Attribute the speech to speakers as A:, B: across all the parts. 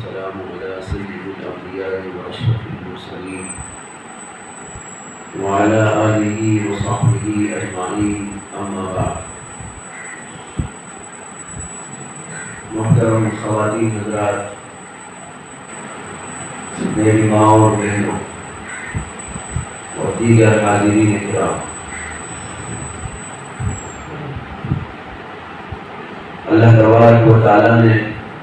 A: والسلام على سيد الأنبياء وأشرف المرسلين وعلى آله وصحبه أجمعين أما بعد. محترم خواتین حضرات، میری ماں اور بہنوں اور دیگر حاضرین کرام، اللہ تبارک و تعالیٰ نے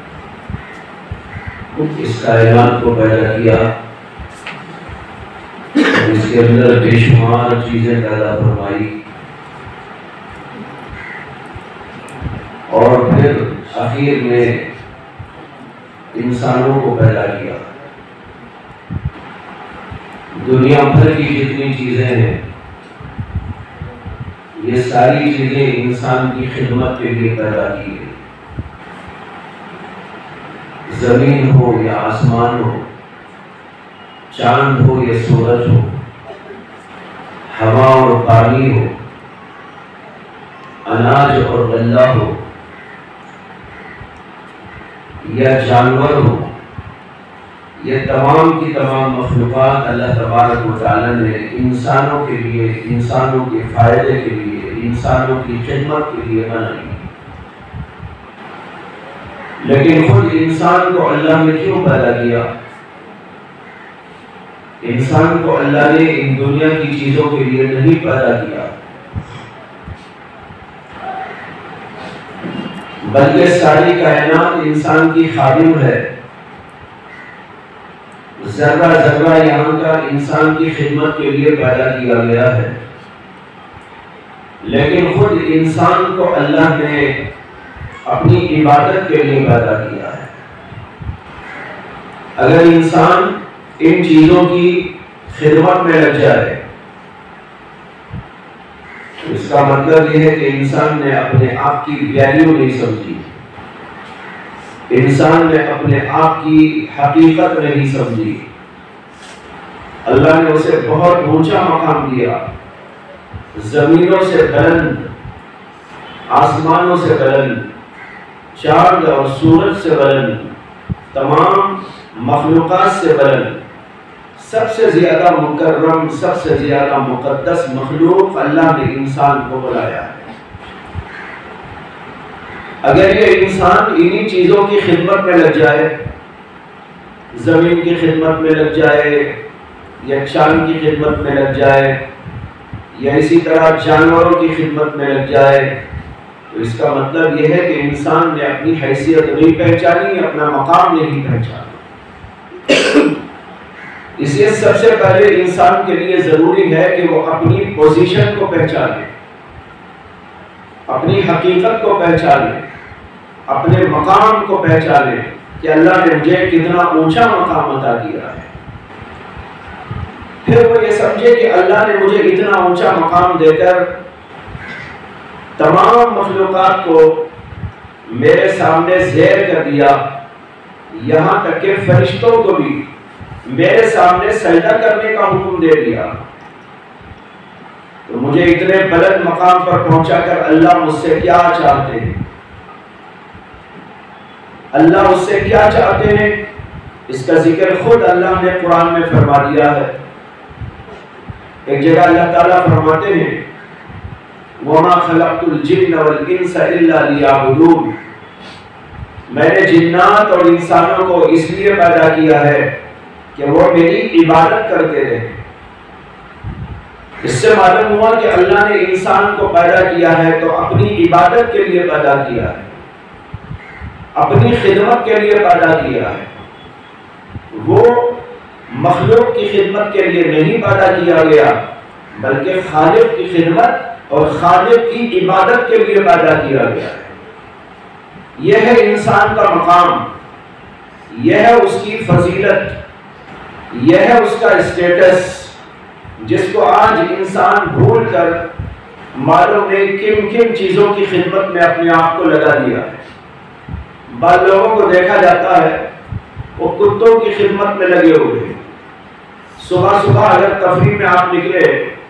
A: اس کائنات کو پیدا کیا اور اس کے اندر بے شمار چیزیں پیدا فرمائی اور پھر آخر میں انسانوں کو پیدا کیا. دنیا بھر کی جتنی چیزیں ہیں یہ ساری چیزیں انسان کی خدمت کے لیے پیدا کی گئی. زمین ہو یا آسمان ہو، چاند ہو یا سورج ہو، ہوا اور پانی ہو، اناج اور غلہ ہو یا جانور ہو، یہ تمام کی تمام مخلوقات اللہ تبارک و تعالیٰ نے انسانوں کے لیے، انسانوں کے فائدے کے لیے، انسانوں کی خدمت کے لیے بنائی. لیکن خود انسان کو اللہ نے کیوں پیدا کیا؟ انسان کو اللہ نے ان دنیا کی چیزوں کے لیے نہیں پیدا کیا، بلکہ ساری کائنات انسان کی خادم ہے. ذرہ ذرہ یہاں کا انسان کی خدمت کے لیے پیدا کیا گیا ہے. لیکن خود انسان کو اللہ نے اپنی عبادت کے لیے پیدا کیا ہے. اگر انسان ان چیزوں کی خدمت میں لگ جائے تو اس کا مطلب یہ ہے کہ انسان نے اپنے آپ کی ویلیو نہیں سمجھی، انسان نے اپنے آپ کی حقیقت نہیں سمجھی. اللہ نے اسے بہت اونچا مقام دیا، زمینوں سے بلند، آسمانوں سے بلند، چاند اور سورج سے بلند، تمام مخلوقات سے بلند، سب سے زیادہ مکرم، سب سے زیادہ مقدس مخلوق اللہ نے انسان کو بنایا ہے. اگر یہ انسان انہی چیزوں کی خدمت میں لگ جائے، زمین کی خدمت میں لگ جائے یا چاند کی خدمت میں لگ جائے یا اسی طرح جانوروں کی خدمت میں لگ جائے، تو اس کا مطلب یہ ہے کہ انسان نے اپنی حیثیت نہیں پہچانی، اپنا مقام نہیں پہچانا. اس لیے سب سے پہلے انسان کے لیے ضروری ہے کہ وہ اپنی پوزیشن کو پہچانے، اپنی حقیقت کو پہچانے، اپنے مقام کو پہچانے کہ اللہ نے مجھے کتنا اونچا مقام عطا کیا ہے. پھر وہ یہ سمجھے کہ اللہ نے مجھے اتنا اونچا مقام دے کر تمام مخلوقات کو میرے سامنے زیر کر دیا، یہاں تک کہ فرشتوں کو بھی میرے سامنے سجدہ کرنے کا حکم دے دیا. تو مجھے اتنے بلند مقام پر پہنچا کر اللہ مجھ سے کیا چاہتے ہیں، اللہ اس سے کیا چاہتے ہیں، اس کا ذکر خود اللہ نے قرآن میں فرما دیا ہے. ایک جگہ اللہ تعالیٰ فرماتے ہیں وَمَا خَلَقْتُ الْجِنَّ وَالْإِنسَ إِلَّا لِيَعْبُدُونِ، میں نے جنات اور انسانوں کو اس لیے پیدا کیا ہے کہ وہ میری عبادت کرتے رہے. اس سے معلوم ہوا کہ اللہ نے انسان کو پیدا کیا ہے تو اپنی عبادت کے لیے پیدا کیا ہے، اپنی خدمت کے لیے پیدا کیا ہے. وہ مخلوق کی خدمت کے لیے نہیں پیدا کیا گیا، بلکہ خالق کی خدمت اور خالق کی عبادت کے لیے پیدا کیا گیا ہے. یہ ہے انسان کا مقام، یہ ہے اس کی فضیلت، یہ ہے اس کا اسٹیٹس، جس کو آج انسان بھول کر معلوم نہیں کن کن چیزوں کی خدمت میں اپنے آپ کو لگا دیا ہے. بعض لوگوں کو دیکھا جاتا ہے وہ کتوں کی خدمت میں لگے ہوئے ہیں. صبح صبح اگر تفریح میں آپ نکلے،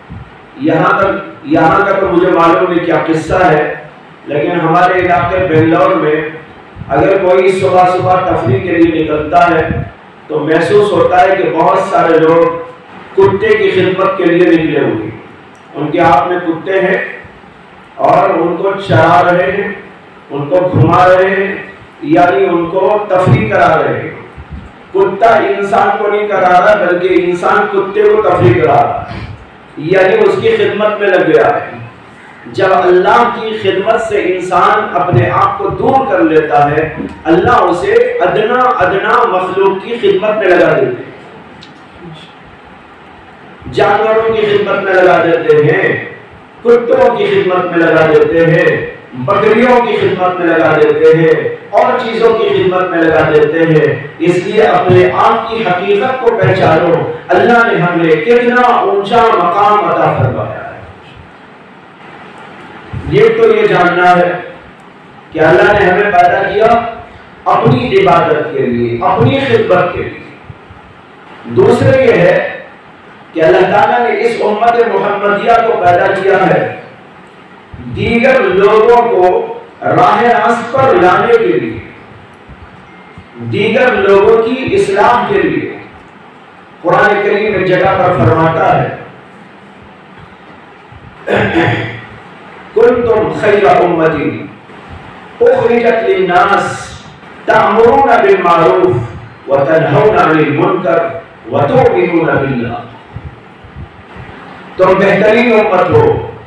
A: یہاں کا تو مجھے معلوم نہیں کیا قصہ ہے، لیکن ہمارے علاقے بنگلور میں اگر کوئی صبح صبح تفریح کے لیے نکلتا ہے تو محسوس ہوتا ہے کہ بہت سارے لوگ کتے کی خدمت کے لیے نکلے ہوئے، ان کے ہاتھ میں کتے ہیں اور ان کو چرا رہے ہیں، ان کو گھما رہے ہیں، یعنی ان کو تفریح کرا رہے ہیں۔ کتا انسان کو نہیں کرا رہا بلکہ انسان کتے کو تفریح کرا رہا ہے، یعنی اس کی خدمت میں لگ گیا ہے۔ جب اللہ کی خدمت سے انسان اپنے آپ کو دور کر لیتا ہے، اللہ اسے ادنا مخلوق کی خدمت میں لگا دیتے ہیں، جانوروں کی خدمت میں لگا دیتے ہیں، کتوں کی خدمت میں لگا دیتے ہیں، بکریوں کی خدمت میں لگا دیتے ہیں، اور چیزوں کی خدمت میں لگا دیتے ہیں۔ اس لیے اپنے آپ کی حقیقت کو پہچانو، اللہ نے ہمیں کتنا اونچا مقام عطا فرمایا ہے۔ یہ تو یہ جاننا ہے کہ اللہ نے ہمیں پیدا کیا اپنی عبادت کے لیے، اپنی خدمت کے لیے۔ دوسرے یہ ہے کہ اللہ تعالیٰ نے اس امت محمدیہ کو پیدا کیا ہے دیگر لوگوں کو راہ راست پر لانے کے لیے، دیگر لوگوں کی اصلاح کے لیے۔ قرآن کریم ایک جگہ پر فرماتا ہے کنتم خیر امۃ اخرجت للناس تأمرون بالمعروف وتنہون عن المنکر وتؤمنون باللہ، تم بہترین امت ہو۔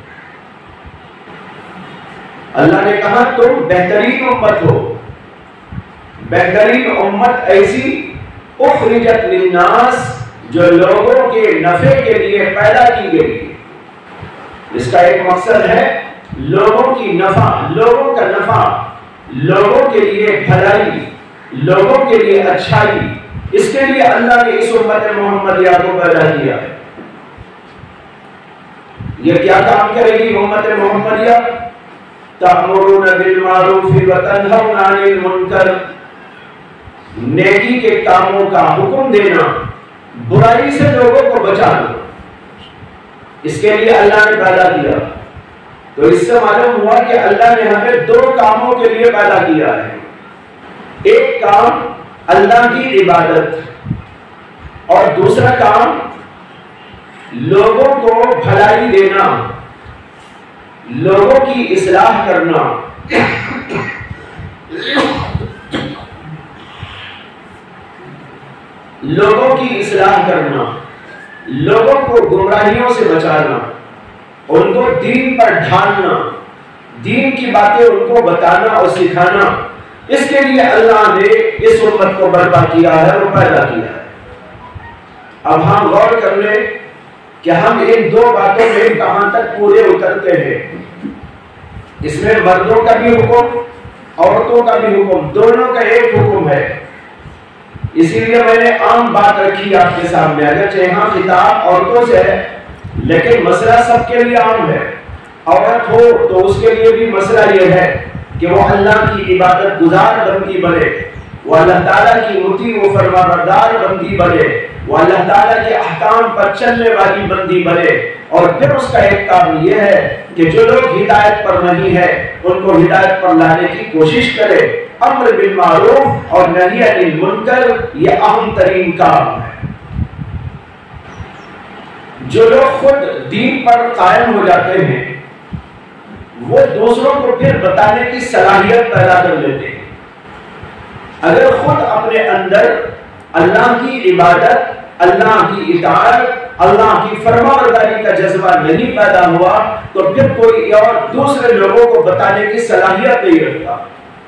A: اللہ نے کہا تم بہترین امت ہو۔ بہترین امت ایسی اخرجت للناس جو لوگوں کے نفع کے لیے پیدا کی گئی، اس کا ایک مقصد ہے لوگوں کی نفع، لوگوں کا نفع، لوگوں کے لیے بھلائی، لوگوں کے لیے اچھائی۔ اس کے لیے اللہ نے اس امت محمدیہ کو پیدا کیا ہے۔ یہ کیا کام کرے گی امت محمدیہ؟ تأمرون بالمعروف وتنہون عن المنکر، نیکی کے کاموں کا حکم دینا، برائی سے لوگوں کو بچانا، اس کے لیے اللہ نے پیدا کیا۔ تو اس سے معلوم ہوا کہ اللہ نے ہمیں دو کاموں کے لیے پیدا کیا ہے۔ ایک کام اللہ کی عبادت، اور دوسرا کام لوگوں کو بھلائی دینا، لوگوں کی اصلاح کرنا۔ لوگوں کی اصلاح کرنا، لوگوں کو گمراہیوں سے بچانا، ان کو دین پر ڈھالنا، دین کی باتیں ان کو بتانا اور سکھانا۔ اس کے لیے اللہ نے اس امت کو برپا کیا ہے اور پیدا کیا ہے۔ اب ہم غور کر لیں کہ ہم ان دو باتوں میں کہاں تک پورے اترتے ہیں۔ اس میں مردوں کا بھی حکم، عورتوں کا بھی حکم، دونوں کا ایک حکم ہے۔ اسی لیے میں نے عام بات رکھی آپ کے سامنے، اگرچہ یہاں خطاب عورتوں سے ہے لیکن مسئلہ سب کے لیے عام ہے۔ عورت ہو تو اس کے لیے بھی مسئلہ یہ ہے کہ وہ اللہ کی عبادت گزار بندی بنے، وہ اللہ تعالیٰ کی مطیع و فرما بردار بندی بنے، وہ اللہ تعالیٰ کے احکام پر چلنے والی بندی بنے۔ اور پھر اس کا ایک کام یہ ہے کہ جو لوگ ہدایت پر نہیں ہے ان کو ہدایت پر لانے کی کوشش کرے۔ امر بالمعروف اور نہی عن المنکر یہ اہم ترین کام ہے۔ جو لوگ خود دین پر قائم ہو جاتے ہیں وہ دوسروں کو پھر بتانے کی صلاحیت پیدا کر لیتے ہیں۔ اگر خود اپنے اندر اللہ کی عبادت، اللہ کی اطاعت، اللہ کی فرمانبرداری کا جذبہ نہیں پیدا ہوا تو پھر کوئی اور دوسرے لوگوں کو بتانے کی صلاحیت نہیں رکھتا۔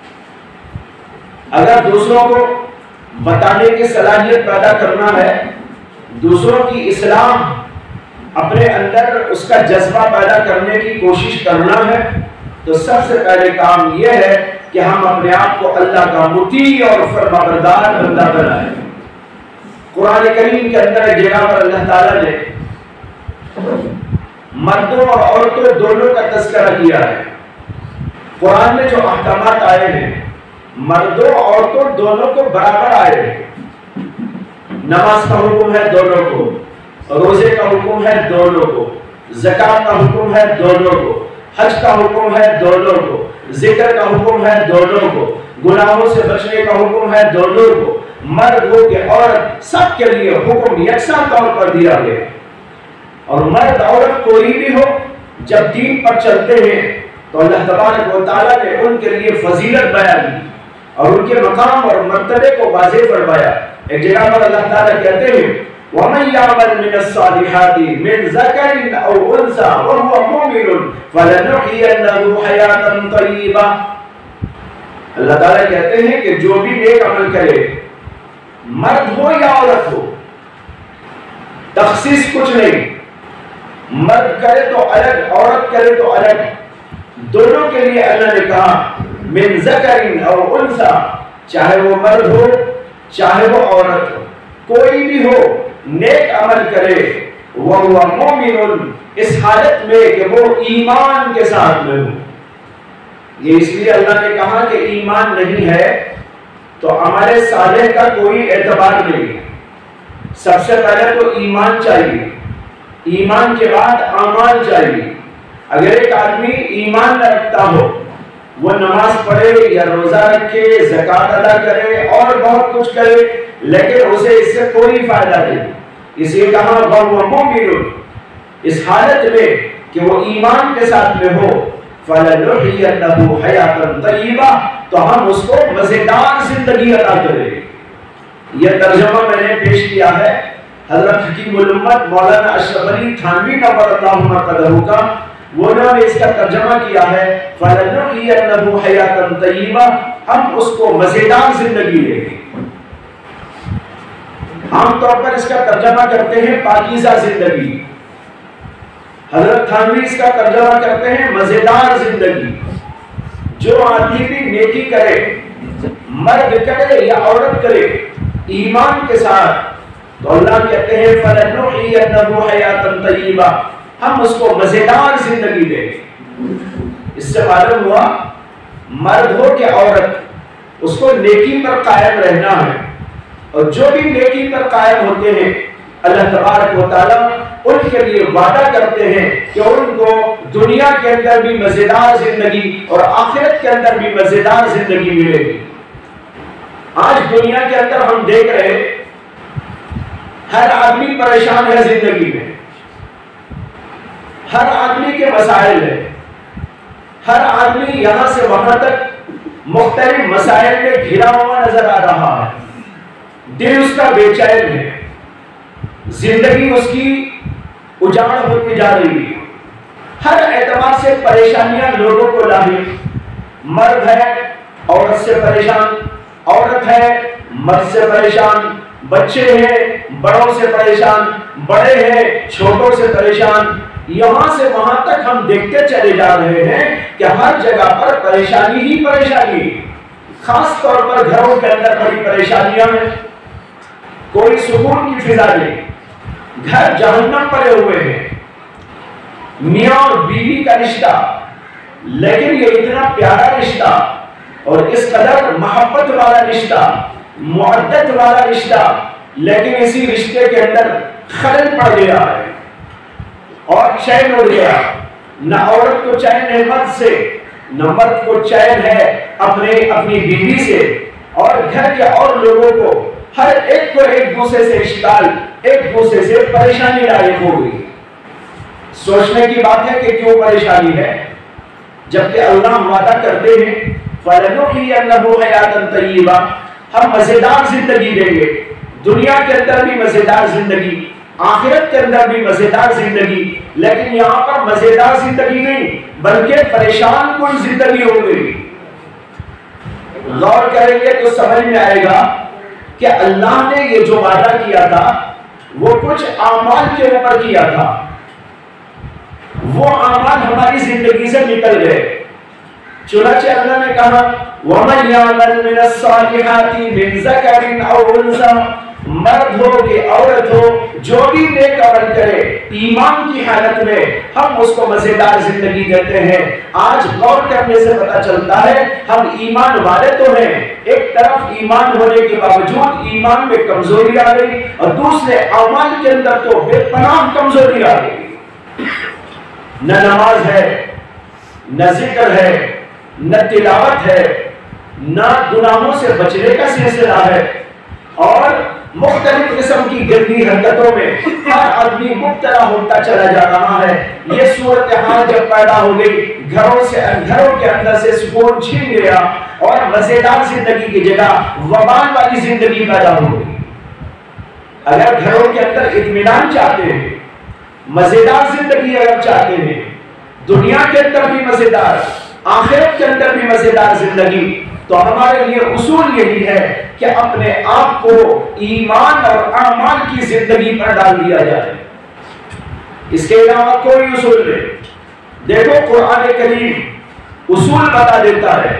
A: اگر دوسروں کو بتانے کی صلاحیت پیدا کرنا ہے، دوسروں کی اصلاح، اپنے اندر اس کا جذبہ پیدا کرنے کی کوشش کرنا ہے، تو سب سے پہلے کام یہ ہے کہ ہم اپنے آپ کو اللہ کا مطیع اور فرمانبردار بندہ بنائیں۔ قرآن کریم کے اندر ایک جگہ پر اللہ تعالیٰ نے مردوں اور عورتوں دونوں کا تذکرہ کیا ہے۔ قرآن میں جو احکامات آئے ہیں مردوں عورتوں دونوں کو برابر آئے ہیں۔ نماز کا حکم ہے دونوں کو، روزے کا حکم ہے دونوں کو، زکات کا حکم ہے دونوں کو، حج کا حکم ہے دونوں کو، ذکر کا حکم ہے دونوں کو، گناہوں سے بچنے کا حکم ہے دونوں کو، مرد ہو کہ عورت، سب کے لیے حکم یکساں طور پر دیا گیا۔ اور مرد عورت کوئی بھی ہو، جب دین پر چلتے ہیں تو اللہ تبارک و تعالیٰ نے ان کے لیے فضیلت بیان کی اور ان کے مقام اور مرتبے کو واضح فرمایا۔ ایک جگہ پر اللہ تعالیٰ کہتے ہیں وَمَن يَعْمَلْ مِنَ الصَّالِحَاتِ مِنْ ذَكَرٍ أَوْ أُنثَىٰ وَهُوَ مُؤْمِنٌ فَلَنُحْيِيَنَّهُ حَيَاةً طَيِّبَةً۔ اللہ تعالیٰ کہتے ہیں کہ جو بھی نیک عمل کرے، مرد ہو یا عورت ہو، تخصیص کچھ نہیں، مرد کرے تو الگ، عورت کرے تو الگ، دونوں کے لیے اللہ نے کہا من ذکر او انثی، چاہے وہ مرد ہو چاہے وہ عورت ہو، کوئی بھی ہو نیک عمل کرے، وَهُوَ مُؤْمِنٌ، اس حالت میں کہ وہ ایمان کے ساتھ میں ہو۔ یہ اس لیے اللہ نے کہا کہ ایمان نہیں ہے تو عمل صالح کا کوئی اعتبار نہیں ہے۔ سب سے پہلے تو ایمان چاہیے، ایمان کے بعد اعمال چاہیے۔ اگر ایک آدمی ایمان نہ رکھتا ہو، وہ نماز پڑھے یا روزہ رکھے، زکوٰۃ ادا کرے اور بہت کچھ کرے، لیکن اسے اس سے کوئی فائدہ نہیں، اس لیے کہا وَهُوَ مُؤْمِنٌ، اس حالت میں کہ وہ ایمان کے ساتھ میں ہو، فَلَنُحْيِيَنَّهُ حَيَاةً طَيِّبَةً، تو ہم اس کو مزیدار زندگی عطا کریں گے۔ یہ ترجمہ میں نے پیش کیا ہے حضرت حکیم الامت مولانا اشرف علی تھانوی نور اللہ مرقدہ کا، وہ نے اس کا ترجمہ کیا ہے فَلَنُحْيِيَنَّهُ حَيَاةً طَيِّبَةً، ہم اس کو مزیدار زندگی دیں گے۔ عام طور پر اس کا ترجمہ کرتے ہیں پاکیزہ زندگی، حضرت تھانوی اس کا ترجمہ کرتے ہیں مزیدار زندگی۔ جو آدمی بھی نیکی کرے، مرد کرے یا عورت کرے، ایمان کے ساتھ، تو اللہ کہتے ہیں فَلَنُحْيِيَنَّهُ حَيَاةً طَيِّبَةً، ہم اس کو مزیدار زندگی دیں گے۔ اس سے معلوم ہوا مرد ہو کہ عورت، اس کو نیکی پر قائم رہنا ہے، اور جو بھی نیکی پر قائم ہوتے ہیں اللہ تبارک و تعالیٰ ان کے لیے وعدہ کرتے ہیں کہ ان کو دنیا کے اندر بھی مزیدار زندگی اور آخرت کے اندر بھی مزیدار زندگی ملے گی۔ آج دنیا کے اندر ہم دیکھ رہے ہیں ہر آدمی پریشان ہے زندگی میں، ہر آدمی کے مسائل ہیں، ہر آدمی یہاں سے وہاں تک مختلف مسائل میں گھرا ہوا نظر آ رہا ہے، دل اس کا بے چین ہے، زندگی اس کی اجاڑ ہوتی جا رہی ہے، ہر اعتبار سے پریشانیاں لوگوں کو لاحق، مرد ہے عورت سے پریشان، عورت ہے مرد سے پریشان، بچے ہیں بڑوں سے پریشان، بڑے ہیں چھوٹوں سے پریشان، یہاں سے وہاں تک ہم دیکھتے چلے جا رہے ہیں کہ ہر جگہ پر پریشانی ہی پریشانی، خاص طور پر گھروں کے اندر بڑی پریشانیاں ہیں، کوئی سکون کی فضا نہیں، گھر جہنم پڑے ہوئے ہیں، میاں اور بیوی کا رشتہ، لیکن یہ اتنا پیارا رشتہ اور اس قدر محبت والا رشتہ، معدت والا رشتہ، لیکن اسی رشتے کے اندر خلل پڑ گیا ہے اور چین اڑ گیا، نہ عورت کو چین ہے مرد سے، نہ مرد کو چین ہے اپنی بیوی سے، اور گھر کے اور لوگوں کو ہر ایک کو ایک دوسرے سے اشکال، ایک دوسرے سے پریشانی لاحق ہو گئی۔ سوچنے کی بات ہے کہ کیوں پریشانی ہے، جبکہ اللہ وعدہ کرتے ہیں فَلَنُحْيِيَنَّهُ حَيَاةً طَيِّبَةً، ہم مزیدار زندگی دیں گے، دنیا کے اندر بھی مزیدار زندگی، آخرت کے اندر بھی مزیدار زندگی، لیکن یہاں پر مزیدار زندگی نہیں بلکہ پریشان کن زندگی ہو گئی۔ غور کریں گے تو سمجھ میں آئے گا کہ اللہ نے یہ جو وعدہ کیا تھا وہ کچھ اعمال کے اوپر کیا تھا، وہ اعمال ہماری زندگی سے نکل گئے، چنانچہ اللہ نے کہا وَمَن يَعْمَلْ مِنَ الصَّالِحَاتِ مِنْ ذَكَرٍ أَوْ أُنثَىٰ، مرد ہو کہ عورت ہو، جو بھی نیک عمل کرے ایمان کی حالت میں، ہم اس کو مزیدار زندگی دیتے ہیں۔ آج غور کرنے سے پتہ چلتا ہے ہم ایمان والے تو ہیں، ایک طرف ایمان ہونے کے باوجود ایمان میں کمزوری آ گئی، اور دوسرے اعمال کے اندر تو بے پناہ کمزوری آ گئی، نہ نماز ہے، نہ ذکر ہے، نہ تلاوت ہے، نہ گناہوں سے بچنے کا سلسلہ ہے، اور مختلف قسم کی گندی حرکتوں میں ہر آدمی مبتلا ہوتا چلا جا رہا ہے۔ یہ صورتحال جب پیدا ہو گئی، گھروں کے اندر سے سکون چھین گیا اور مزیدار زندگی کی جگہ وبال والی زندگی پیدا ہو گئی۔ اگر گھروں کے اندر اطمینان چاہتے ہیں، مزیدار زندگی اگر چاہتے ہیں، دنیا کے اندر بھی مزیدار، آخرت کے اندر بھی مزیدار زندگی، تو ہمارے لیے اصول یہی ہے کہ اپنے آپ کو ایمان اور اعمال کی زندگی پر ڈال دیا جائے۔ اس کے علاوہ کوئی اصول نہیں۔ دیکھو قرآن کریم اصول بتا دیتا ہے،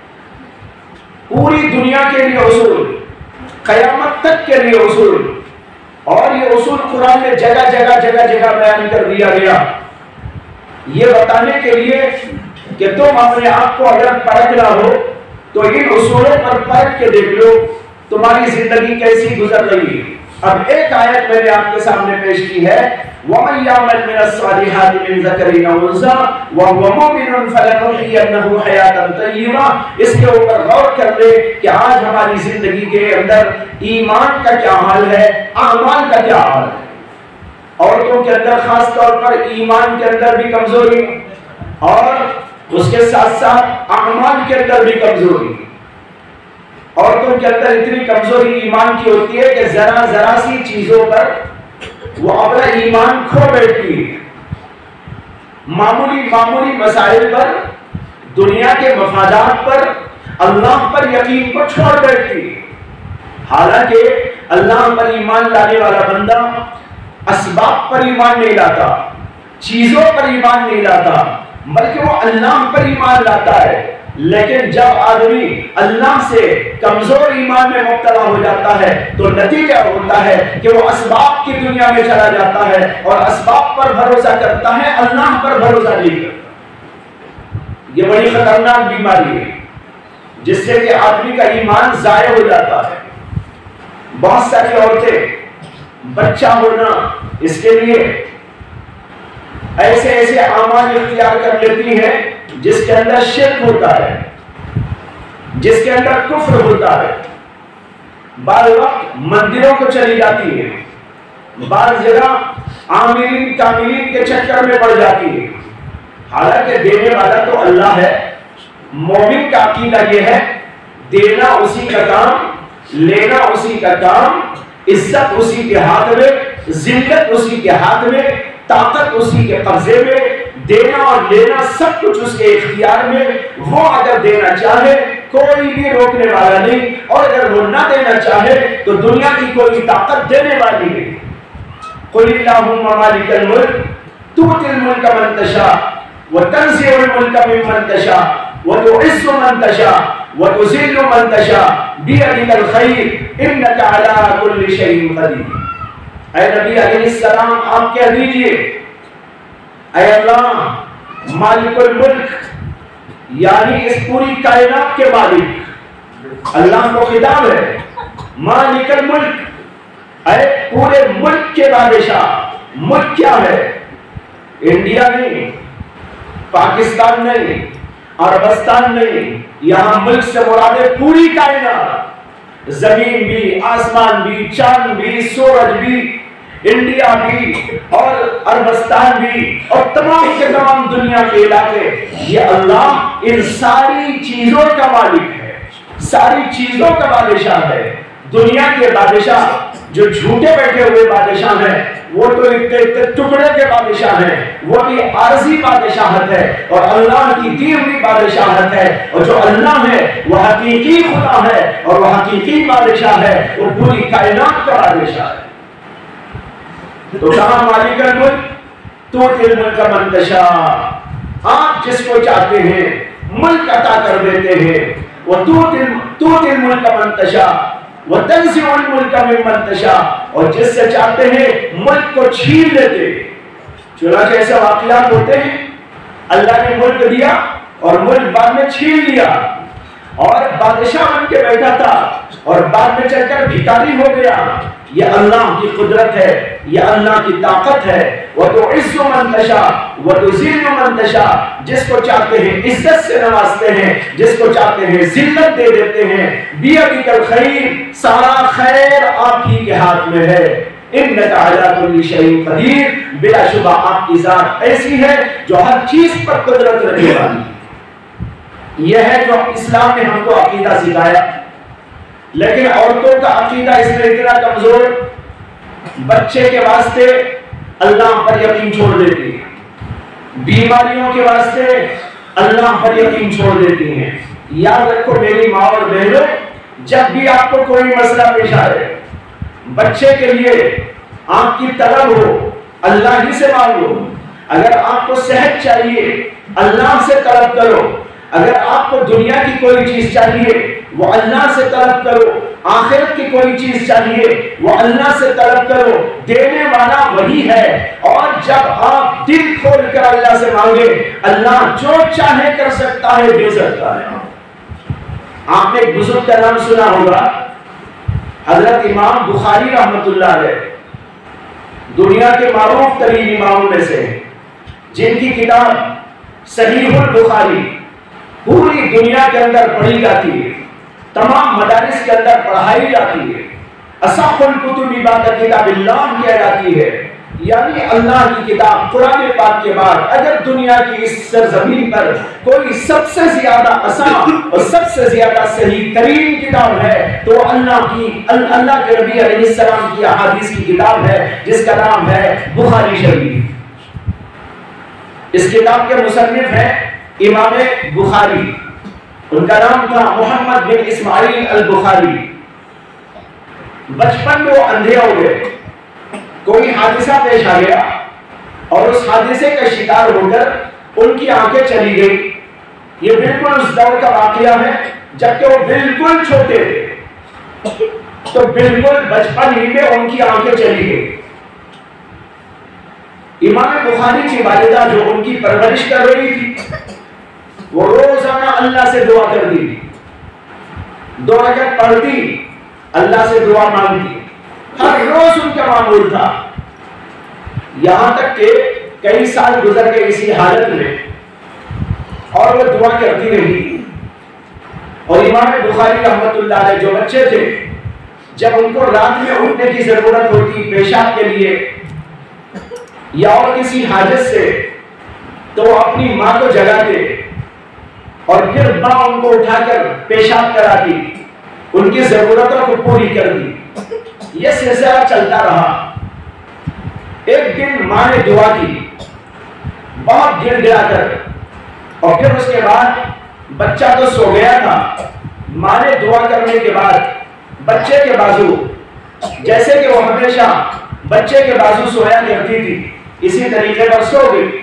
A: پوری دنیا کے لیے اصول، قیامت تک کے لیے اصول، اور یہ اصول قرآن میں جگہ جگہ بیان کر دیا گیا، یہ بتانے کے لیے کہ تم اپنے آپ کو اگر پرکھنا ہو تو ان اصولوں پر پرکھ کے دیکھ لو تمہاری زندگی کیسی گزر رہی ہے۔ اب ایک آیت میں نے آپ کے سامنے پیش کی ہے، وَمَن يَعْمَلْ مِنَ الصَّالِحَاتِ مِن ذَكَرٍ أَوْ أُنثَىٰ وَهُوَ مُؤْمِنٌ فَلَنُحْيِيَنَّهُ حَيَاةً طَيِّبَةً۔ اس کے اوپر غور کر لے کہ آج ہماری زندگی کے اندر ایمان کا کیا حال ہے، اعمال کا کیا حال ہے۔ عورتوں کے اندر خاص طور پر ایمان کے اندر بھی کمزوری، اور اس کے ساتھ ساتھ اعمال کے اندر بھی کمزوری۔ عورتوں کے اندر اتنی کمزوری ایمان کی ہوتی ہے کہ ذرا سی چیزوں پر وہ اپنا ایمان کھو بیٹھتی ہے، معمولی مسائل پر، دنیا کے مفادات پر، اللہ پر یقین کو چھوڑ بیٹھتی ہے۔ حالانکہ اللہ پر ایمان لانے والا بندہ اسباب پر ایمان نہیں لاتا، چیزوں پر ایمان نہیں لاتا، بلکہ وہ اللہ پر ایمان لاتا ہے۔ لیکن جب آدمی اللہ سے کمزور ایمان میں مبتلا ہو جاتا ہے تو نتیجہ ہوتا ہے کہ وہ اسباب کی دنیا میں چلا جاتا ہے اور اسباب پر بھروسہ کرتا ہے، اللہ پر بھروسہ نہیں کرتا۔ یہ بڑی خطرناک بیماری ہے جس سے کہ آدمی کا ایمان ضائع ہو جاتا ہے۔ بہت ساری عورتیں بچہ ہونا اس کے لیے ایسے اعمال اختیار کر لیتی ہیں جس کے اندر شرک ہوتا ہے، جس کے اندر کفر ہوتا ہے۔ بعض وقت مندروں کو چلی جاتی ہے، بعض جگہ عاملین کاملین کے چکر میں پڑ جاتی ہے۔ حالانکہ دینے والا تو اللہ ہے۔ مومن کا عقیدہ یہ ہے دینا اسی کا کام، لینا اسی کا کام، عزت اسی کے ہاتھ میں، ذلت اسی کے ہاتھ میں، طاقت اسی کے قبضے میں، دینا اور لینا سب کچھ اس کے اختیار میں۔ وہ اگر دینا چاہے کوئی بھی روکنے والا نہیں، اور اگر وہ نہ دینا چاہے تو دنیا کی کوئی طاقت دینے والی نہیں۔ قُلِ اللَّهُمَّ مَالِكَ الْمُلْكِ تُؤْتِي الْمُلْكَ مَن تَشَاءُ وَتَنزِعُ الْمُلْكَ مِمَّن تَشَاءُ وَتُعِزُّ مَن تَشَاءُ وَتُذِلُّ مَن تَشَاءُ بِيَدِكَ الْخَيْرُ إِنَّكَ عَلَىٰ كُلِّ شَيْءٍ قَدِيرٌ۔ اے نبی علیہ السلام آپ کہہ دیجئے، اے اللہ مالک الملک، یعنی اس پوری کائنات کے مالک، اللہ کو خطاب ہے، مالک الملک، اے پورے ملک کے بادشاہ۔ ملک کیا ہے؟ انڈیا نہیں، پاکستان نہیں، عربستان نہیں، یہاں ملک سے مراد ہے پوری کائنات، زمین بھی، آسمان بھی، چاند بھی، سورج بھی، انڈیا بھی اور عربستان بھی اور تمام کے تمام دنیا کے علاقے۔ یہ اللہ ان ساری چیزوں کا مالک ہے، ساری چیزوں کا بادشاہ ہے۔ دنیا کے بادشاہ جو جھوٹے بیٹھے ہوئے بادشاہ ہیں وہ تو اتنے ٹکڑے کے بادشاہ ہیں، وہ بھی عارضی بادشاہت ہے، اور اللہ کی دی ہوئی بادشاہت ہے۔ اور جو اللہ ہے وہ حقیقی خدا ہے اور وہ حقیقی بادشاہ ہے، وہ پوری کائنات کا بادشاہ ہے۔ تو کہاں مالک الملک تؤتی الملک من تشاء، آپ جس کو چاہتے ہیں ملک عطا کر دیتے ہیں۔ وتؤتی الملک من تشاء وتنزع الملک ممن تشاء، اور جس سے چاہتے ہیں ملک کو چھین لیتے۔ چنانچہ ایسے واقعات ہوتے ہیں اللہ نے ملک دیا اور ملک بعد میں چھین لیا، اور بادشاہ بن کے بیٹھا تھا اور بعد میں چل کر بھکاری ہو گیا، یہ اللہ کی قدرت ہے، یہ اللہ کی طاقت ہے۔ وَتُعِزُّ مَن تَشَاءُ وَتُذِلُّ مَن تَشَاءُ، جس کو چاہتے ہیں عزت سے نوازتے ہیں، جس کو چاہتے ہیں ذلت دے دیتے ہیں۔ بِيَدِكَ الْخَيْرُ، سارا خیر آپ ہی کے ہاتھ میں ہے۔ اِنَّكَ عَلَىٰ كُلِّ شَيْءٍ قَدِيرٌ، بلا شبہ آپ کی ذات ایسی ہے جو ہر چیز پر قدرت رکھنے والی ہے۔ یہ ہے جو اسلام نے ہم کو عقیدہ سکھایا۔ لیکن عورتوں کا عقیدہ اس میں اتنا کمزور، بچے کے واسطے اللہ پر یقین چھوڑ دیتی ہیں، بیماریوں کے واسطے اللہ پر یقین چھوڑ دیتی ہیں۔ یاد رکھو میری ماں اور بہنوں، جب بھی آپ کو کوئی مسئلہ پیش آئے، بچے کے لیے آپ کی طلب ہو، اللہ ہی سے مانگو۔ اگر آپ کو صحت چاہیے، اللہ سے طلب کرو۔ اگر آپ کو دنیا کی کوئی چیز چاہیے، وہ اللہ سے طلب کرو۔ آخرت کی کوئی چیز چاہیے، وہ اللہ سے طلب کرو۔ دینے والا وہی ہے، اور جب آپ دل کھول کر اللہ سے مانگے، اللہ جو چاہے کر سکتا ہے، دے سکتا ہے۔ آپ نے ایک بزرگ کا نام سنا ہوگا، حضرت امام بخاری رحمۃ اللہ علیہ، دنیا کے معروف ترین اماموں میں سے، جن کی کتاب صحیح البخاری پوری دنیا کے اندر پڑھی جاتی ہے، تمام مدارس کے اندر پڑھائی جاتی ہے، اصح الکتب بعد کتاب اللہ کہی جاتی ہے، یعنی اللہ کی کتاب قرآن پاک کے بعد اگر دنیا کی اس سرزمین پر کوئی سب سے زیادہ اصح اور سب سے زیادہ صحیح ترین کتاب ہے تو اللہ کے نبی علیہ السلام کی احادیث کی کتاب ہے، جس کا نام ہے بخاری شریف۔ اس کتاب کے مصنف ہیں امام بخاری، ان کا نام تھا محمد بن اسماعیل البخاری۔ بچپن میں وہ اندھے ہو گئے، کوئی حادثہ پیش آ گیا اور اس حادثے کا شکار ہو کر ان کی آنکھیں چلی گئی۔ یہ بالکل اس دور کا واقعہ ہے جبکہ وہ بالکل چھوٹے تھے، تو بالکل بچپن ہی میں ان کی آنکھیں چلی گئی۔ امام بخاری کی والدہ جو ان کی پرورش کر رہی تھی، وہ روزانہ اللہ سے دعا کرتی تھی، 2 رکعت پڑھتی، اللہ سے دعا مانگتی، ہر روز ان کا معمول تھا۔ یہاں تک کہ کئی سال گزر گئے اسی حالت میں، اور وہ دعا کرتی رہی۔ اور امام بخاری رحمۃ اللہ علیہ جو بچے تھے، جب ان کو رات میں اٹھنے کی ضرورت ہوتی پیشاب کے لیے یا اور کسی حاجت سے، تو وہ اپنی ماں کو جگاتے اور پھر ماں ان کو اٹھا کر پیشاب کراتی، ان کی ضرورتوں کو پوری کر دی۔ یہ سلسلہ چلتا رہا۔ ایک دن ماں نے دعا کی بہت گر گرا کر، اور پھر اس کے بعد بچہ تو سو گیا تھا، ماں نے دعا کرنے کے بعد بچے کے بازو، جیسے کہ وہ ہمیشہ بچے کے بازو سویا کرتی تھی، اسی طریقے پر سو گئی۔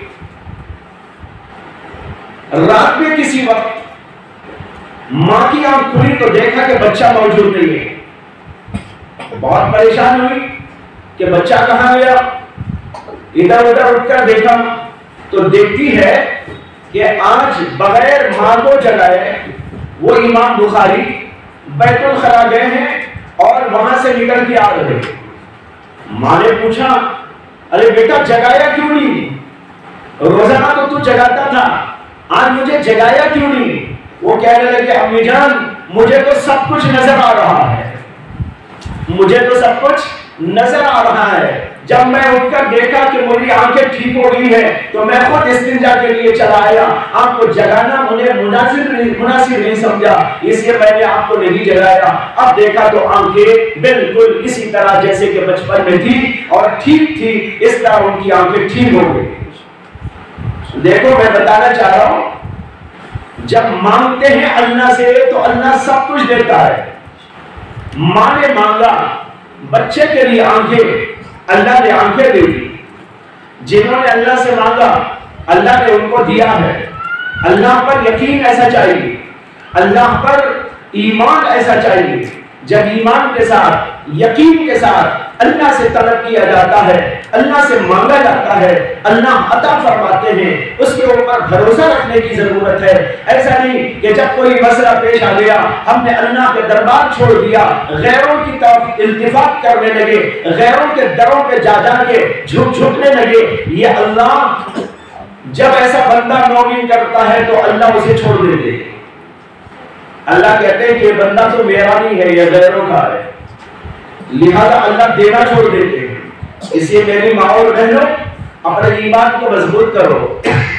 A: رات میں کسی وقت ماں کی آنکھ کھلی تو دیکھا کہ بچہ موجود نہیں ہے۔ بہت پریشان ہوئی کہ بچہ کہاں گیا، ادھر ادھر اٹھ کر دیکھا تو دیکھتی ہے کہ آج بغیر ماں کو جگائے وہ امام بخاری بیت الخلا گئے ہیں اور وہاں سے نکل کے آ رہے۔ ماں نے پوچھا، ارے بیٹا جگایا کیوں نہیں؟ روزانہ تو جگاتا تھا، آج مجھے جگایا کیوں نہیں؟ وہ کہنے لگے، امی جان مجھے تو سب کچھ نظر آ رہا ہے، مجھے تو سب کچھ نظر آ رہا ہے۔ جب میں اٹھ کر دیکھا کہ میری آنکھیں ٹھیک ہو گئی ہیں تو میں خود استنجا کے لیے چلا آیا، آپ کو جگانا مجھے مناسب نہیں سمجھا، اس لیے میں نے آپ کو نہیں جگایا۔ اب دیکھا تو آنکھیں بالکل اسی طرح جیسے کہ بچپن میں تھی اور ٹھیک تھی، اس طرح ان کی آنکھیں ٹھیک ہو گئی۔ دیکھو میں بتانا چاہ رہا ہوں، جب مانگتے ہیں اللہ سے تو اللہ سب کچھ دیتا ہے۔ ماں نے مانگا بچے کے لیے آنکھیں، اللہ نے آنکھیں دے دی۔ جنہوں نے اللہ سے مانگا اللہ نے ان کو دیا ہے۔ اللہ پر یقین ایسا چاہیے، اللہ پر ایمان ایسا چاہیے۔ جب ایمان کے ساتھ، یقین کے ساتھ اللہ سے طلب کیا جاتا ہے، اللہ سے مانگا جاتا ہے، اللہ عطا فرماتے ہیں، اس کے اوپر بھروسہ رکھنے کی ضرورت ہے۔ ایسا نہیں کہ جب کوئی مسئلہ پیش آ گیا ہم نے اللہ کے دربار چھوڑ دیا، غیروں کی طرف التفات کرنے لگے، غیروں کے دروں پہ جا جا کے جھکنے لگے۔ یہ اللہ جب ایسا بندہ مومن کرتا ہے تو اللہ اسے چھوڑ دیتے ہیں۔ اللہ کہتے ہیں کہ یہ بندہ تو میرا نہیں ہے، یہ غیروں کا ہے، لہذا اللہ دینا چھوڑ دیتے ہیں۔ اس لیے میری ماں اور بہنوں اپنے ایمان کو مضبوط کرو،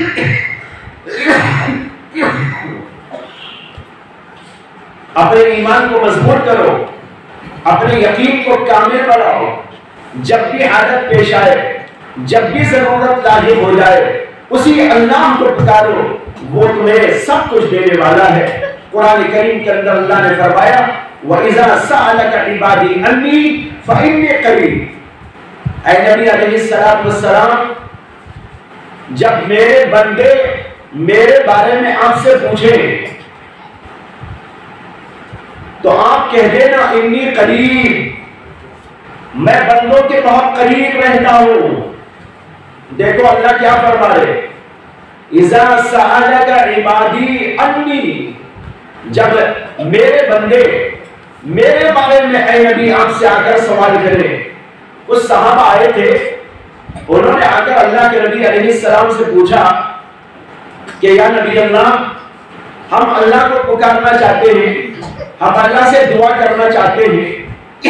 A: اپنے ایمان کو مضبوط کرو، اپنے یقین کو کامل بناؤ۔ جب بھی حاجت پیش آئے، جب بھی ضرورت لاحق ہو جائے، اسی اللہ کو پکارو، وہ تمہیں سب کچھ دینے والا ہے۔ قرآن کریم کے اندر اللہ نے فرمایا وَإِذَا سَأَلَكَ عِبَادِي عَنِّي فَإِنِّي قَرِيبٌ۔ اے نبی علیہ السلام، جب میرے بندے میرے بارے میں آپ سے پوچھیں تو آپ کہہ دینا انی قریب، میں بندوں کے بہت قریب رہتا ہوں۔ دیکھو اللہ کیا فرما رہے، اذا سألک عبادی انی، جب میرے بندے میرے بارے میں اے نبی آپ سے آ کر سوال کریں۔ کچھ صحابہ آئے تھے، انہوں نے آ کر اللہ کے نبی علیہ السلام سے پوچھا کہ یا نبی اللہ، ہم اللہ کو پکارنا چاہتے ہیں، ہم اللہ سے دعا کرنا چاہتے ہیں،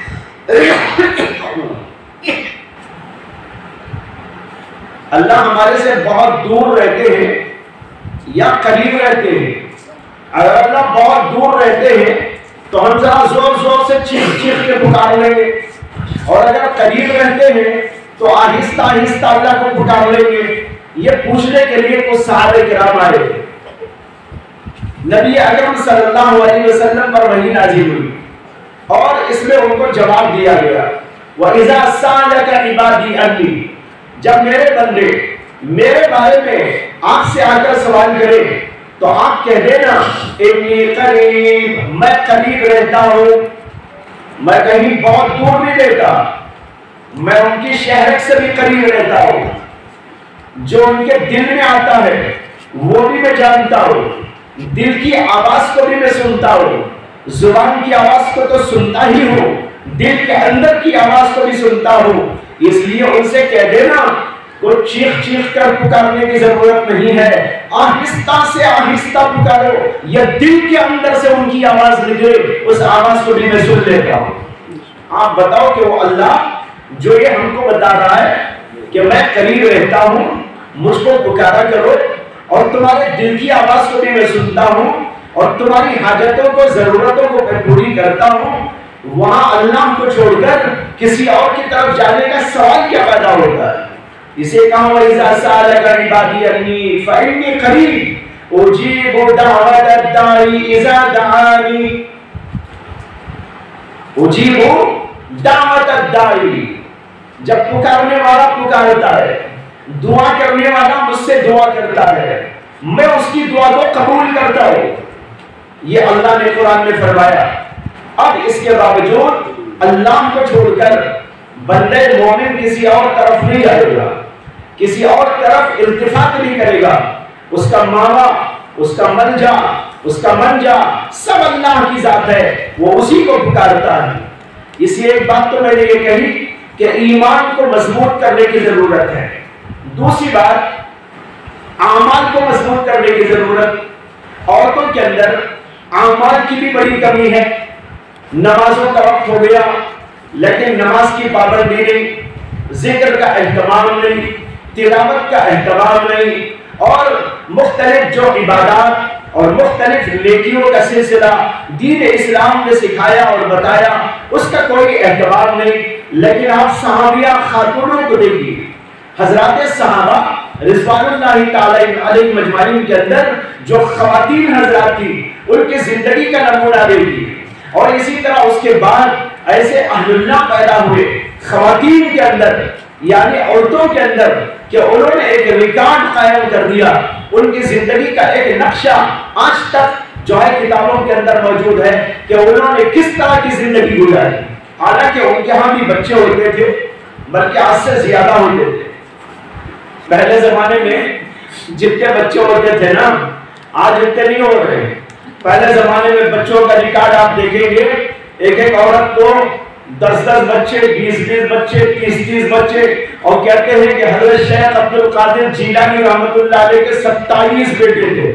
A: اللہ ہمارے سے بہت دور رہتے ہیں یا قریب رہتے ہیں؟ اگر اللہ بہت دور رہتے ہیں تو ہم ذرا زور زور سے چیخ چیخ کے پکار لیں گے، اور اگر قریب رہتے ہیں تو آہستہ آہستہ اللہ کو پکار لیں گے۔ یہ پوچھنے کے لیے کچھ صحابہ کرام آئے تھے، نبی اکرم صلی اللہ علیہ وسلم پر وحی نازل ہوئی اور اس میں ان کو جواب دیا گیا وَإِذَا سَأَلَكَ عِبَادِي عَنِّي، جب میرے بندے میرے بارے میں آپ سے آ کر سوال کریں تو آپ کہہ دینا انی قریب، میں قریب رہتا ہوں، میں کہیں بہت دور نہیں رہتا، میں ان کی شہرت سے بھی قریب رہتا ہوں، جو ان کے دل میں آتا ہے وہ بھی میں جانتا ہوں، دل کی آواز کو بھی میں سنتا ہوں، زبان کی آواز کو تو سنتا ہی ہوں، دل کے اندر کی آواز کو بھی سنتا ہوں۔ اس لیے ان سے کہہ دینا کوئی چیخ چیخ کر پکارنے کی ضرورت نہیں ہے، آہستہ سے آہستہ پکارو، یا دل کے اندر سے ان کی آواز نکلے، اس آواز کو بھی میں سن لیتا ہوں۔ آپ بتاؤ کہ وہ اللہ جو یہ ہم کو بتا رہا ہے کہ میں قریب رہتا ہوں، مجھ کو پکارا کرو، اور تمہارے دل کی آواز کو بھی میں سنتا ہوں، اور تمہاری حاجتوں کو ضرورتوں کو میں پوری کرتا ہوں، وہاں اللہ کو چھوڑ کر کسی اور کی طرف جانے کا سوال کیا پیدا ہوتا ہے؟ اسے کہا وَإِذَا سَأَلَكَ عِبَادِي عَنِّي فَإِنِّي قَرِيبٌ أُجِيبُ دَعْوَةَ الدَّاعِ إِذَا دَعَانِ، اجیبو دعوت الداعی، جب پکارنے والا پکارتا ہے، دعا کرنے والا مجھ سے دعا کرتا ہے، میں اس کی دعا کو قبول کرتا ہوں۔ یہ اللہ نے قرآن میں فرمایا۔ اب اس کے باوجود اللہ کو چھوڑ کر بندے مومن کسی اور طرف نہیں جائے گا، کسی اور طرف التفات نہیں کرے گا، اس کا ماما، اس کا ملجا، اس کا منجا سب اللہ کی ذات ہے، وہ اسی کو پکارتا ہے۔ اس لیے ایک بات تو میں نے یہ کہی کہ ایمان کو مضبوط کرنے کی ضرورت ہے، دوسری بات اعمال کو مضبوط کرنے کی ضرورت۔ عورتوں کے اندر اعمال کی بھی بڑی کمی ہے، نمازوں کا وقت ہو گیا لیکن نماز کی پابندی نہیں، ذکر کا اہتمام نہیں، تلاوت کا اہتمام نہیں، اور مختلف جو عبادات اور مختلف نیکیوں کا سلسلہ دین اسلام نے سکھایا اور بتایا اس کا کوئی اہتمام نہیں۔ لیکن آپ صحابیہ خاتونوں کو دیکھیے، حضرات صحابہ رضوان اللہ تعالی علیہ مجمعین کے اندر جو خواتین حضرات تھی ان کی زندگی کا نمونہ دیکھیے، اور اسی طرح اس کے بعد ایسے اہل اللہ پیدا ہوئے خواتین کے اندر، یعنی عورتوں کے اندر، کہ انہوں نے ایک ریکارڈ قائم کر دیا، ان کی زندگی کا ایک نقشہ آج تک جو ہے کتابوں کے اندر موجود ہے کہ انہوں نے کس طرح کی زندگی گزاری۔ حالانکہ ان کے ہاں بھی بچے ہوتے تھے، بلکہ آج سے زیادہ ہوتے تھے۔ پہلے زمانے میں جتنے بچے ہوتے تھے نا، آج اتنے نہیں ہو رہے۔ پہلے زمانے میں بچوں کا ریکارڈ آپ دیکھیں گے، ایک ایک عورت کو 10 بچے، 20 بچے، 30 بچے، اور کہتے ہیں کہ حضرت شیخ عبد القادر جیلانی رحمۃ اللہ علیہ کے 27 بیٹے تھے۔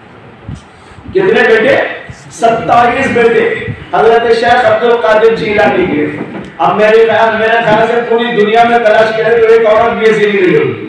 A: کتنے بیٹے؟ 27 بیٹے حضرت شیخ عبد القادر جیلانی کے۔ اب میرے خیال سے پوری دنیا میں تلاش کرے تو ایک عورت بھی ایسی نہیں ہوگی۔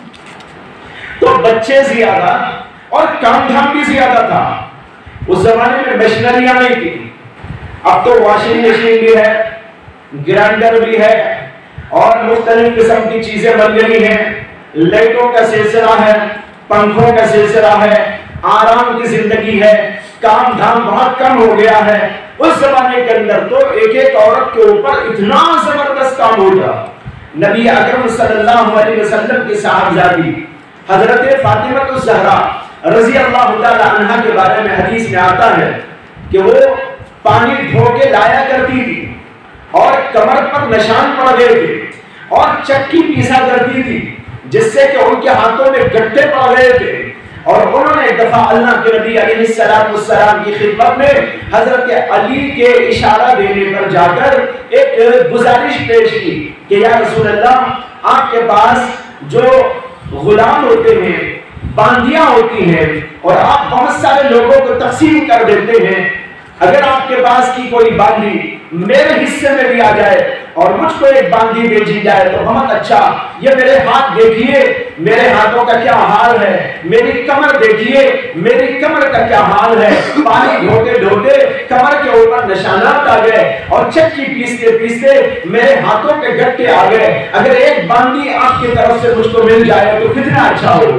A: تو بچے زیادہ اور کام دھام بھی زیادہ تھا۔ اس زمانے میں مشینریاں نہیں تھی، اب تو واشنگ مشین بھی ہے، گرائنڈر بھی ہے، اور مختلف قسم کی چیزیں بن گئی ہیں، لائٹوں کا سلسلہ ہے، پنکھوں کا سلسلہ ہے، آرام کی زندگی ہے، کام دھام بہت کم ہو گیا ہے۔ اس زمانے کے اندر تو ایک ایک عورت کے اوپر اتنا زبردست کام ہوتا۔ نبی اکرم صلی اللہ علیہ وسلم کی صاحبزادی حضرت فاطمہ الزہرا رضی اللہ تعالی عنہا کے بارے میں حدیث میں آتا ہے کہ وہ پانی دھو کے لایا کرتی تھی اور کمر پر نشان پڑ گئے تھے، اور چکی پیسا کرتی تھی جس سے کہ ان کے ہاتھوں میں گٹھے پڑ گئے تھے، اور انہوں نے ایک دفعہ اللہ کے نبی علیہ السلام کی خدمت میں حضرت علی کے اشارہ دینے پر جا کر ایک گزارش پیش کی کہ یا رسول اللہ، آپ کے پاس جو غلام ہوتے ہیں، باندیاں ہوتی ہیں، اور آپ بہت سارے لوگوں کو تقسیم کر دیتے ہیں، اگر آپ کے پاس کی کوئی باندی میرے حصے میں بھی آ جائے اور مجھ کو ایک باندی بھیجی جائے تو بہت اچھا۔ یہ میرے ہاتھ دیکھیے، میرے ہاتھوں کا کیا حال ہے، میری کمر دیکھیے، میری کمر کا کیا حال ہے، پانی دھوتے دھوتے کمر کے اوپر نشانات آ گئے، اور چکی پیستے پیستے میرے ہاتھوں کے گٹھے آ گئے، اگر ایک باندی آپ کی طرف سے مجھ کو مل جائے تو کتنا اچھا ہو۔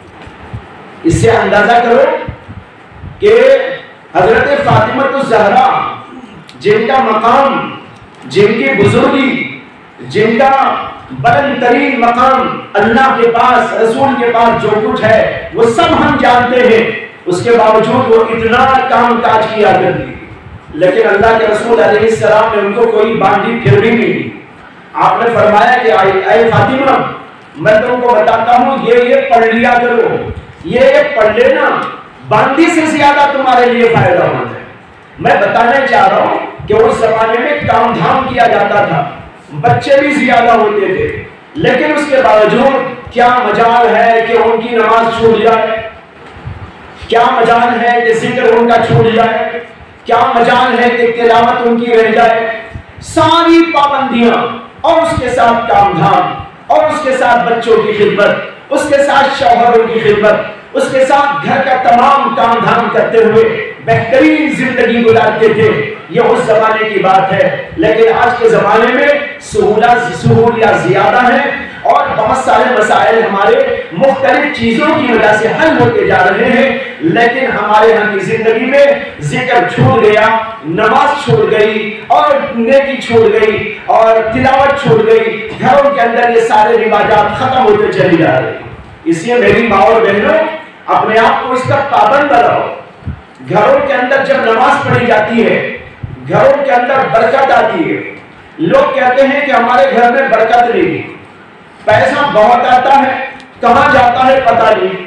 A: اس سے اندازہ کرو کہ حضرت فاطمہ الزہرا جن کا مقام، جن کی بزرگی، جن کا بلند ترین مقام اللہ کے پاس، رسول کے پاس جو کچھ ہے وہ سب ہم جانتے ہیں، اس کے باوجود وہ اتنا کام کاج کیا کرتی، لیکن اللہ کے رسول علیہ السلام نے ان کو کوئی باندھی پھر بھی نہیں دی۔ آپ نے فرمایا کہ اے فاطمہ، میں تم کو بتاتا ہوں یہ پڑھ لیا کرو، یہ پڑھ لینا باندھی سے زیادہ تمہارے لیے فائدہ مند ہے۔ میں بتانا چاہ رہا ہوں کہ اس زمانے میں کام دھام کیا جاتا تھا، بچے بھی زیادہ ہوتے تھے، لیکن اس کے باوجود کیا مجال ہے کہ ان کی نماز چھوٹ جائے، کیا مجال ہے کہ ذکر ان کا چھوٹ جائے، کیا مجال ہے کہ تلاوت ان کی رہ جائے۔ ساری پابندیاں اور اس کے ساتھ کام دھام، اور اس کے ساتھ بچوں کی خدمت، اس کے ساتھ شوہروں کی خدمت، اس کے ساتھ گھر کا تمام کام دھام کرتے ہوئے بہترین زندگی گزارتے تھے۔ یہ اس زمانے کی بات ہے، لیکن آج کے زمانے میں سہولیات زیادہ ہیں، اور بہت سارے مسائل ہمارے مختلف چیزوں کی وجہ سے حل ہوتے جا رہے ہیں، لیکن ہمارے ہم کی زندگی میں ذکر چھوٹ گیا، نماز چھوٹ گئی، اور نیکی چھوٹ گئی، اور تلاوت چھوٹ گئی، گھروں کے اندر یہ سارے رواجات ختم ہوتے چلی جا رہے ہیں۔ اس لیے میری ماں اور بہنوں، اپنے آپ کو اس کا پابند بناؤ۔ گھروں کے اندر جب نماز پڑھی جاتی ہے، گھروں کے اندر برکت آتی ہے۔ لوگ کہتے ہیں کہ ہمارے گھر میں برکت نہیں، پیسہ بہت آتا ہے، کہاں جاتا ہے پتہ نہیں،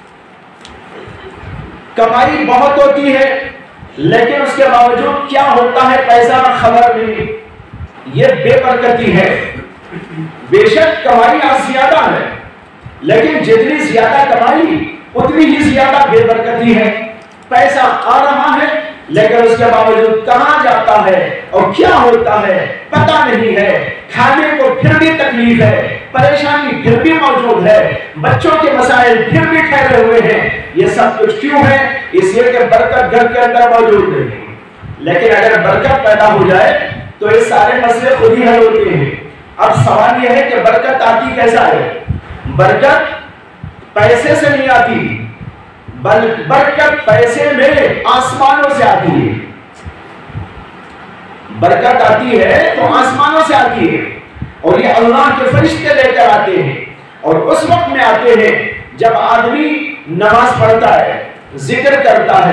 A: کمائی بہت ہوتی ہے، لیکن اس کے باوجود کیا ہوتا ہے پیسہ خبر نہیں۔ یہ بے برکتی ہے۔ بے شک کمائی آج زیادہ ہے، لیکن جتنی زیادہ کمائی اتنی ہی زیادہ بے برکتی ہے۔ پیسہ آ رہا ہے، لیکن اس کے باوجود کہاں جاتا ہے اور کیا ہوتا ہے پتہ نہیں ہے۔ کھانے کو پھر بھی تکلیف ہے، پریشانی پھر بھی موجود ہے، بچوں کے مسائل پھر بھی ٹھہرے ہوئے ہیں۔ یہ سب کچھ کیوں ہے؟ اس لیے کہ برکت گھر کے اندر موجود نہیں۔ لیکن اگر برکت پیدا ہو جائے تو یہ سارے مسئلے خود ہی حل ہوتے ہیں۔ اب سوال یہ ہے کہ برکت آتی کیسا ہے؟ برکت پیسے سے نہیں آتی، برکت پیسے میں آسمانوں سے آتی ہے۔ برکت آتی ہے تو آسمانوں سے آتی ہے، اور یہ اللہ کے فرشتے لے کر آتے ہیں، اور اس وقت میں آتے ہیں جب آدمی نماز پڑھتا ہے، ذکر کرتا ہے،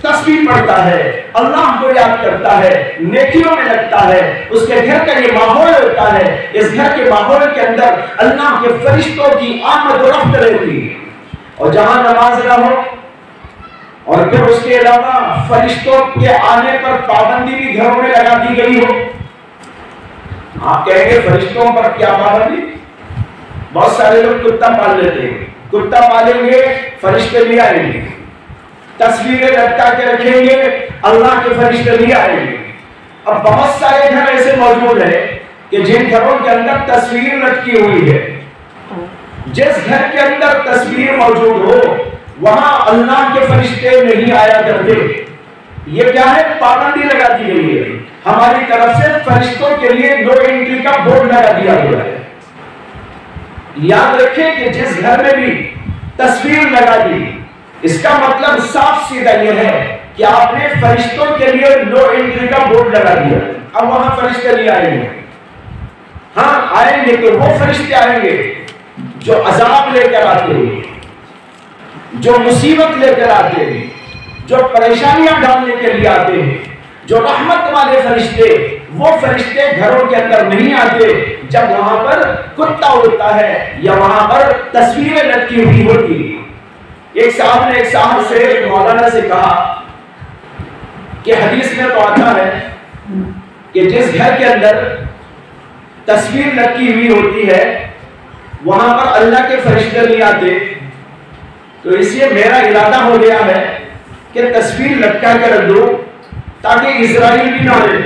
A: تسبیح پڑھتا ہے، اللہ کو یاد کرتا ہے، نیکیوں میں لگتا ہے، اس کے گھر کا یہ ماحول ہوتا ہے، اس گھر کے ماحول کے اندر اللہ کے فرشتوں کی آمد و رفت رہتی ہے۔ اور جہاں نماز نہ ہو اور پھر اس کے علاوہ فرشتوں کے آنے پر پابندی بھی گھروں میں لگا دی گئی ہو، آپ کہیں گے فرشتوں پر کیا پابندی؟ بہت سارے لوگ کتا پال لیتے ہیں، کتا پالیں گے فرشتے بھی آئیں گے، تصویریں لٹکا کے رکھیں گے اللہ کے فرشتے بھی آئیں گے۔ اب بہت سارے گھر ایسے موجود ہیں کہ جن گھروں کے اندر تصویر لٹکی ہوئی ہے، جس گھر کے اندر تصویر موجود ہو وہاں اللہ کے فرشتے نہیں آیا کرتے۔ یہ کیا ہے؟ پابندی لگا دی گئی ہے ہماری طرف سے، فرشتوں کے لیے نو انٹری کا بورڈ لگا دیا گیا ہے۔ یاد رکھیں کہ جس گھر میں بھی تصویر لگا دی، اس کا مطلب صاف سیدھا یہ ہے کہ آپ نے فرشتوں کے لیے نو انٹری کا بورڈ لگا دیا۔ اب وہاں فرشتے نہیں آئیں گے، ہاں آئیں گے تو وہ فرشتے آئیں گے جو عذاب لے کر آتے ہیں، جو مصیبت لے کر آتے ہیں، جو پریشانیاں ڈالنے کے لیے آتے ہیں، جو رحمت والے فرشتے، وہ فرشتے گھروں کے اندر نہیں آتے جب وہاں پر کتا اڑتا ہے یا وہاں پر تصویریں لٹکی ہوئی ہوتی۔ ایک صاحب نے ایک صاحب سے، ایک مولانا سے کہا کہ حدیث میں تو آتا ہے کہ جس گھر کے اندر تصویر لٹکی ہوئی ہوتی ہے وہاں پر اللہ کے فرشتے نہیں آتے، تو اس لیے میرا ارادہ ہو گیا ہے کہ تصویر لٹکا کے رکھ دو تاکہ اسرائیل بھی نہ آئے،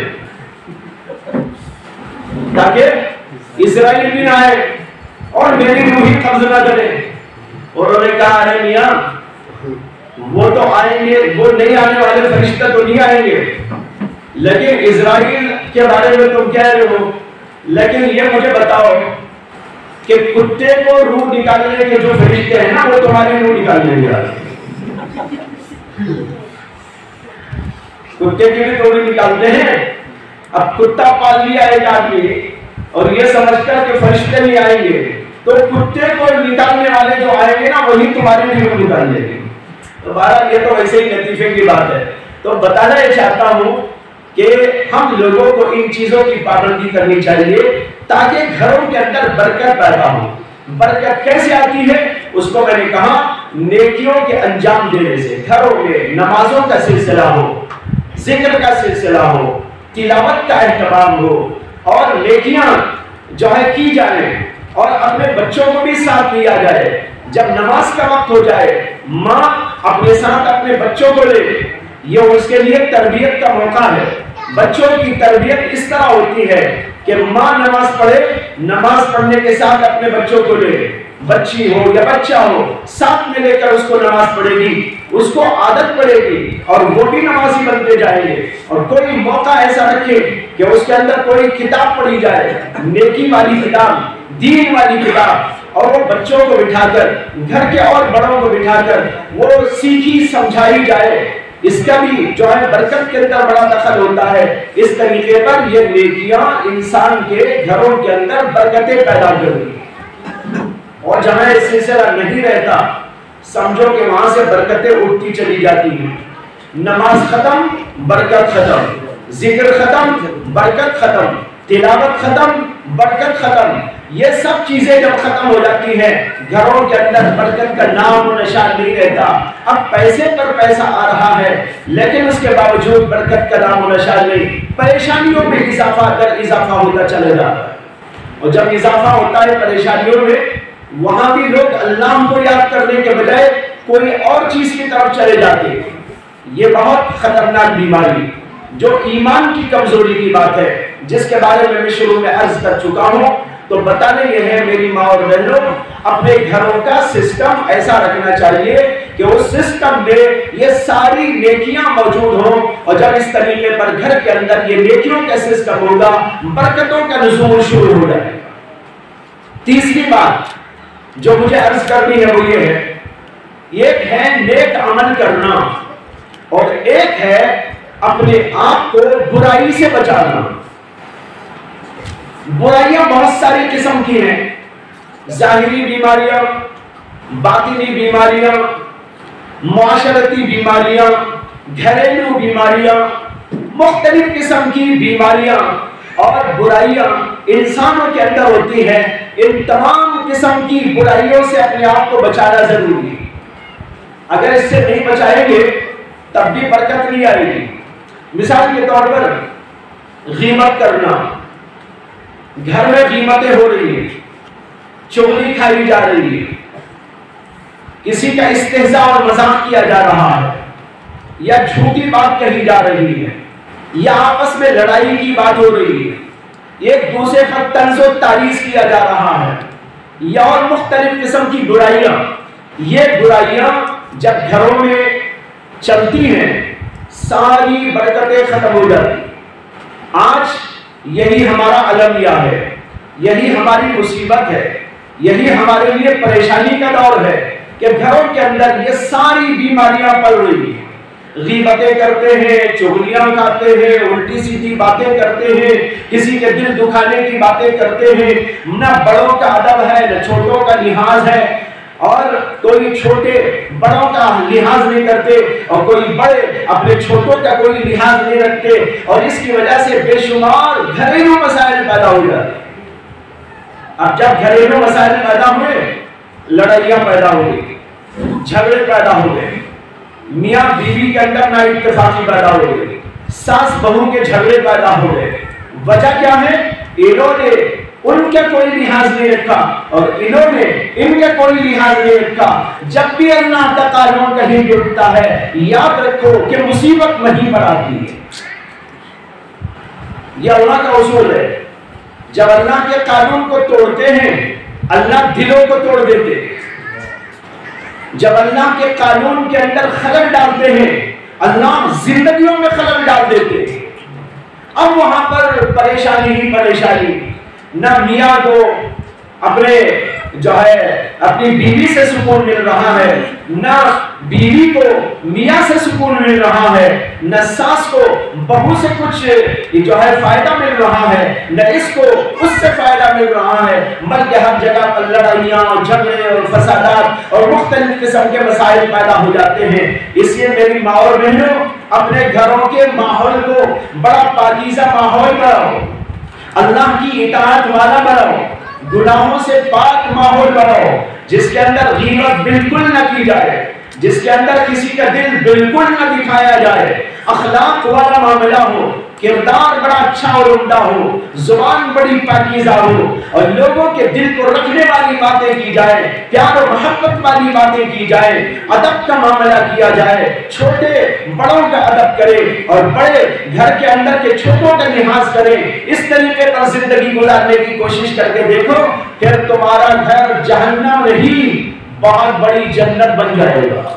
A: تاکہ اسرائیل بھی نہ آئے اور میری روحی قبض نہ کرے۔ اور انہوں نے کہا ارے میاں وہ تو آئیں گے، وہ نہیں آنے والے فرشتے تو نہیں آئیں گے، لیکن اسرائیل کے بارے میں تم کہہ رہے ہو، لیکن یہ مجھے بتاؤ کہ کتے کو روح نکالنے کے جو فرشتے ہیں نا وہ تمہاری روح نکالنے گے، کتے کی بھی تو روح نکالتے ہیں۔ اب کتا پال لیا ایک آدمی اور یہ سمجھ کر کہ فرشتے نہیں آئیں گے، تو کتے کو نکالنے والے جو آئیں گے نا وہی تمہاری بھی روح نکال لیں گے۔ تو بہرحال یہ تو ویسے ہی لطیفے کی بات ہے۔ تو بتانا یہ چاہتا ہوں کہ ہم لوگوں کو ان چیزوں کی پابندی کرنی چاہیے تاکہ گھروں کے اندر برکت پیدا ہو۔ برکت کیسے آتی ہے؟ اس کو میں نے کہا نیکیوں کے انجام دینے سے، گھروں میں نمازوں کا سلسلہ ہو، ذکر کا سلسلہ ہو، تلاوت کا اہتمام ہو اور نیکیاں جو ہے کی جائیں اور اپنے بچوں کو بھی ساتھ لیا جائے۔ جب نماز کا وقت ہو جائے ماں اپنے ساتھ اپنے بچوں کو لے، یہ اس کے لیے تربیت کا موقع ہے۔ بچوں کی تربیت اس طرح ہوتی ہے کہ ماں نماز پڑھے، نماز پڑھنے کے ساتھ اپنے بچوں کو لے، بچی ہو یا بچہ ہو ساتھ میں لے کر اس کو نماز پڑھے گی، اس کو عادت پڑے گی اور وہ بھی نمازی بنتے جائیں گے۔ اور کوئی موقع ایسا رکھے کہ اس کے اندر کوئی کتاب پڑھی جائے، نیکی والی کتاب، دین والی کتاب، اور وہ بچوں کو بٹھا کر، گھر کے اور بڑوں کو بٹھا کر وہ سیکھی سمجھائی جائے۔ اس کا بھی جو ہے برکت کے اندر بڑا دخل ہوتا ہے۔ اس طریقے پر یہ نیکیاں انسان کے گھروں کے اندر برکتیں پیدا کرتی ہیں، اور جہاں یہ سلسلہ نہیں رہتا سمجھو کہ وہاں سے برکتیں اٹھتی چلی جاتی ہیں۔ نماز ختم، برکت ختم، ذکر ختم، برکت ختم، تلاوت ختم، برکت ختم۔ یہ سب چیزیں جب ختم ہو جاتی ہیں گھروں کے اندر برکت کا نام و نشان نہیں رہتا۔ اب پیسے پر پیسہ آ رہا ہے لیکن اس کے باوجود برکت کا نام و نشان نہیں، پریشانیوں میں اضافہ در اضافہ ہوتا چلے جاتا ہے۔ اور جب اضافہ ہوتا ہے پریشانیوں میں، وہاں بھی لوگ اللہ کو یاد کرنے کے بجائے کوئی اور چیز کی طرف چلے جاتے ہیں۔ یہ بہت خطرناک بیماری جو ایمان کی کمزوری کی بات ہے، جس کے بارے میں شروع میں عرض کر چکا ہوں۔ تو بتانے یہ ہے میری ماں اور بہنوں، اپنے گھروں کا سسٹم ایسا رکھنا چاہیے کہ اس سسٹم میں یہ ساری نیکیاں موجود ہوں، اور جب اس طریقے پر گھر کے اندر یہ نیکیوں کا سسٹم ہوگا برکتوں کا نزول شروع ہو جائے گا۔ تیسری بات جو مجھے عرض کرنی ہے وہ یہ ہے، ایک ہے نیک عمل کرنا اور ایک ہے اپنے آپ کو برائی سے بچانا۔ برائیاں بہت ساری قسم کی ہیں، ظاہری بیماریاں، باطنی بیماریاں، معاشرتی بیماریاں، گھریلو بیماریاں، مختلف قسم کی بیماریاں اور برائیاں انسانوں کے اندر ہوتی ہیں، ان تمام قسم کی برائیوں سے اپنے آپ کو بچانا ضروری ہے۔ اگر اس سے نہیں بچائیں گے تب بھی برکت نہیں آئے گی۔ مثال کے طور پر غیبت کرنا، گھر میں غیبتیں ہو رہی ہیں، چغلی کھائی جا رہی ہے، کسی کا استہزاء اور مذاق کیا جا رہا ہے، یا جھوٹی بات کہی جا رہی ہے، یا آپس میں لڑائی کی بات ہو رہی ہے، ایک دوسرے پر طنز و تعریض کیا جا رہا ہے، یا اور مختلف قسم کی برائیاں۔ یہ برائیاں جب گھروں میں چلتی ہیں ساری برکتیں ختم ہو جاتی۔ آج یہی ہمارا المیہ ہے، یہی ہماری مصیبت ہے، یہی ہمارے لیے پریشانی کا دور ہے کہ گھروں کے اندر یہ ساری بیماریاں پل رہی ہیں۔ غیبتیں کرتے ہیں، چغلیاں کھاتے ہیں، الٹی سیدھی باتیں کرتے ہیں، کسی کے دل دکھانے کی باتیں کرتے ہیں، نہ بڑوں کا ادب ہے نہ چھوٹوں کا لحاظ ہے، اور کوئی چھوٹے بڑوں کا لحاظ نہیں کرتے اور کوئی بڑے اپنے چھوٹوں کا کوئی لحاظ نہیں رکھتے، اور اس کی وجہ سے بے شمار گھریلو مسائل پیدا ہو جاتے ہیں۔ اب جب گھریلو مسائل پیدا ہوئے، لڑائیاں پیدا ہو گئی، جھگڑے پیدا ہو گئے، میاں بیوی کے اندر نا اتفاقی پیدا ہو گئی، ساس بہو کے جھگڑے پیدا ہو گئے۔ وجہ کیا ہے؟ انہوں نے ان کا کوئی لحاظ نہیں رکھا اور انہوں نے ان کا کوئی لحاظ نہیں رکھا۔ جب بھی اللہ کا قانون کہیں ٹوٹتا ہے، یاد رکھو کہ مصیبت وہیں پر آتی ہے۔ یہ اللہ کا اصول ہے، جب اللہ کے قانون کو توڑتے ہیں اللہ دلوں کو توڑ دیتے ہیں، جب اللہ کے قانون کے اندر خلل ڈالتے ہیں اللہ زندگیوں میں خلل ڈال دیتے ہیں۔ اب وہاں پر پریشانی ہی پریشانی، نہ میاں کو اپنے اپنی بیوی سے سکون مل رہا ہے، نہ بیوی کو میاں سے سکون مل رہا ہے، نہ ساس کو بہو سے کچھ فائدہ مل رہا ہے، نہ اس کو اس سے فائدہ مل رہا ہے، بلکہ ہر جگہ پر لڑائیاں اور جھگڑے اور فسادات اور مختلف قسم کے مسائل پیدا ہو جاتے ہیں۔ اس لیے میری ماں اور بہنوں، اپنے گھروں کے ماحول کو بڑا پاکیزہ ماحول بناؤ، اللہ کی اطاعت والا بناؤ، گناہوں سے پاک ماحول بناؤ، جس کے اندر غیبت بالکل نہ کی جائے، جس کے اندر کسی کا دل بالکل نہ دکھایا جائے، اخلاق والا معاملہ ہو، کردار بڑا اچھا اور عمدہ ہو، زبان بڑی پاکیزہ ہو، اور لوگوں کے دل کو رکھنے والی باتیں کی جائے، پیار و محبت والی باتیں کی جائے، ادب کا معاملہ کیا جائے، چھوٹے بڑوں کا ادب کرے اور بڑے گھر کے اندر کے چھوٹوں کا لحاظ کرے۔ اس طریقے پر زندگی گزارنے کی کوشش کر کے دیکھو، پھر تمہارا گھر جہنم نہیں بہت بڑی جنت بن جائے گا۔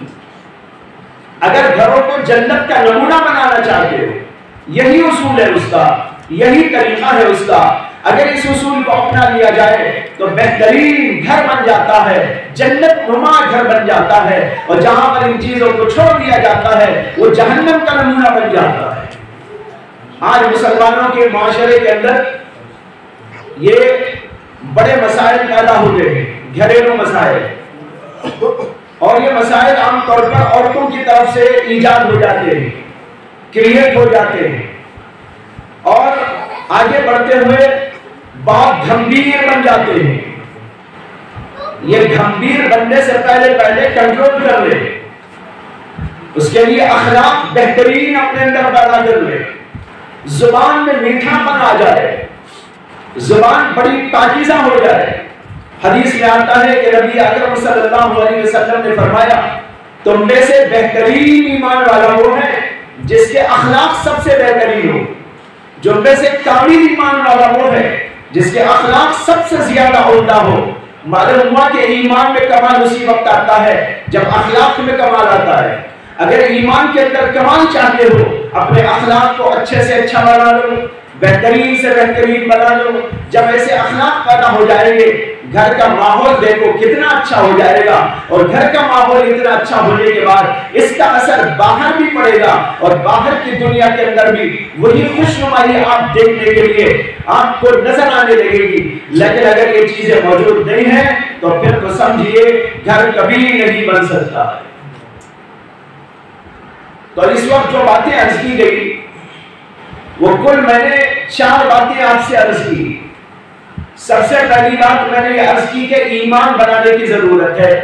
A: اگر گھروں کو جنت کا نمونہ بنانا چاہتے ہو، یہی اصول ہے اس کا، یہی طریقہ ہے اس کا۔ اگر اس اصول کو اپنا لیا جائے تو بہترین گھر بن جاتا ہے، جنت نما گھر بن جاتا ہے، اور جہاں پر ان چیزوں کو چھوڑ دیا جاتا ہے وہ جہنم کا نمونہ بن جاتا ہے۔ آج مسلمانوں کے معاشرے کے اندر یہ بڑے مسائل پیدا ہو گئے ہیں، گھریلو مسائل، اور یہ مسائل عام طور پر عورتوں کی طرف سے ایجاد ہو جاتے ہیں، کریٹ ہو جاتے ہیں، اور آگے بڑھتے ہوئے بہت گھمبیر بن جاتے ہیں۔ یہ گھمبیر بننے سے پہلے کنٹرول کر لے، اس کے لیے اخلاق بہترین اپنے اندر پیدا کر لے، زبان میں میٹھا پن آ جائے، زبان بڑی پاکیزہ ہو جائے۔ حدیث میں آتا ہے کہ نبی اکرم صلی اللہ علیہ وسلم نے فرمایا، تم میں سے بہترین ایمان والا وہ ہے جس کے اخلاق سب سے بہترین ہو، جو میں سے کامل ایمان والا وہ ہے جس کے اخلاق سب سے زیادہ عمدہ ہو۔ معلوم ہوا کہ ایمان میں کمال اسی وقت آتا ہے جب اخلاق میں کمال آتا ہے۔ اگر ایمان کے اندر کمال چاہتے ہو، اپنے اخلاق کو اچھے سے اچھا بنا لو، بہترین سے بہترین بنا لو۔ جب ایسے اخلاق پیدا ہو جائیں گے، گھر کا ماحول دیکھو کتنا اچھا ہو جائے گا، اور گھر کا ماحول اتنا اچھا ہونے کے بعد اس کا اثر باہر بھی پڑے گا، اور باہر کی دنیا کے اندر بھی وہی خوشنمائی آپ دیکھنے کے لیے آپ کو نظر آنے لگے گی۔ لیکن اگر یہ چیزیں موجود نہیں ہیں تو پھر تو سمجھیے گھر کبھی نہیں بن سکتا ہے۔ تو اس وقت جو باتیں عرض کی گئی وہ کل میں نے 4 باتیں آپ سے عرض کی۔ سب سے پہلی بات میں نے یہ عرض کی کہ ایمان بنانے کی ضرورت ہے۔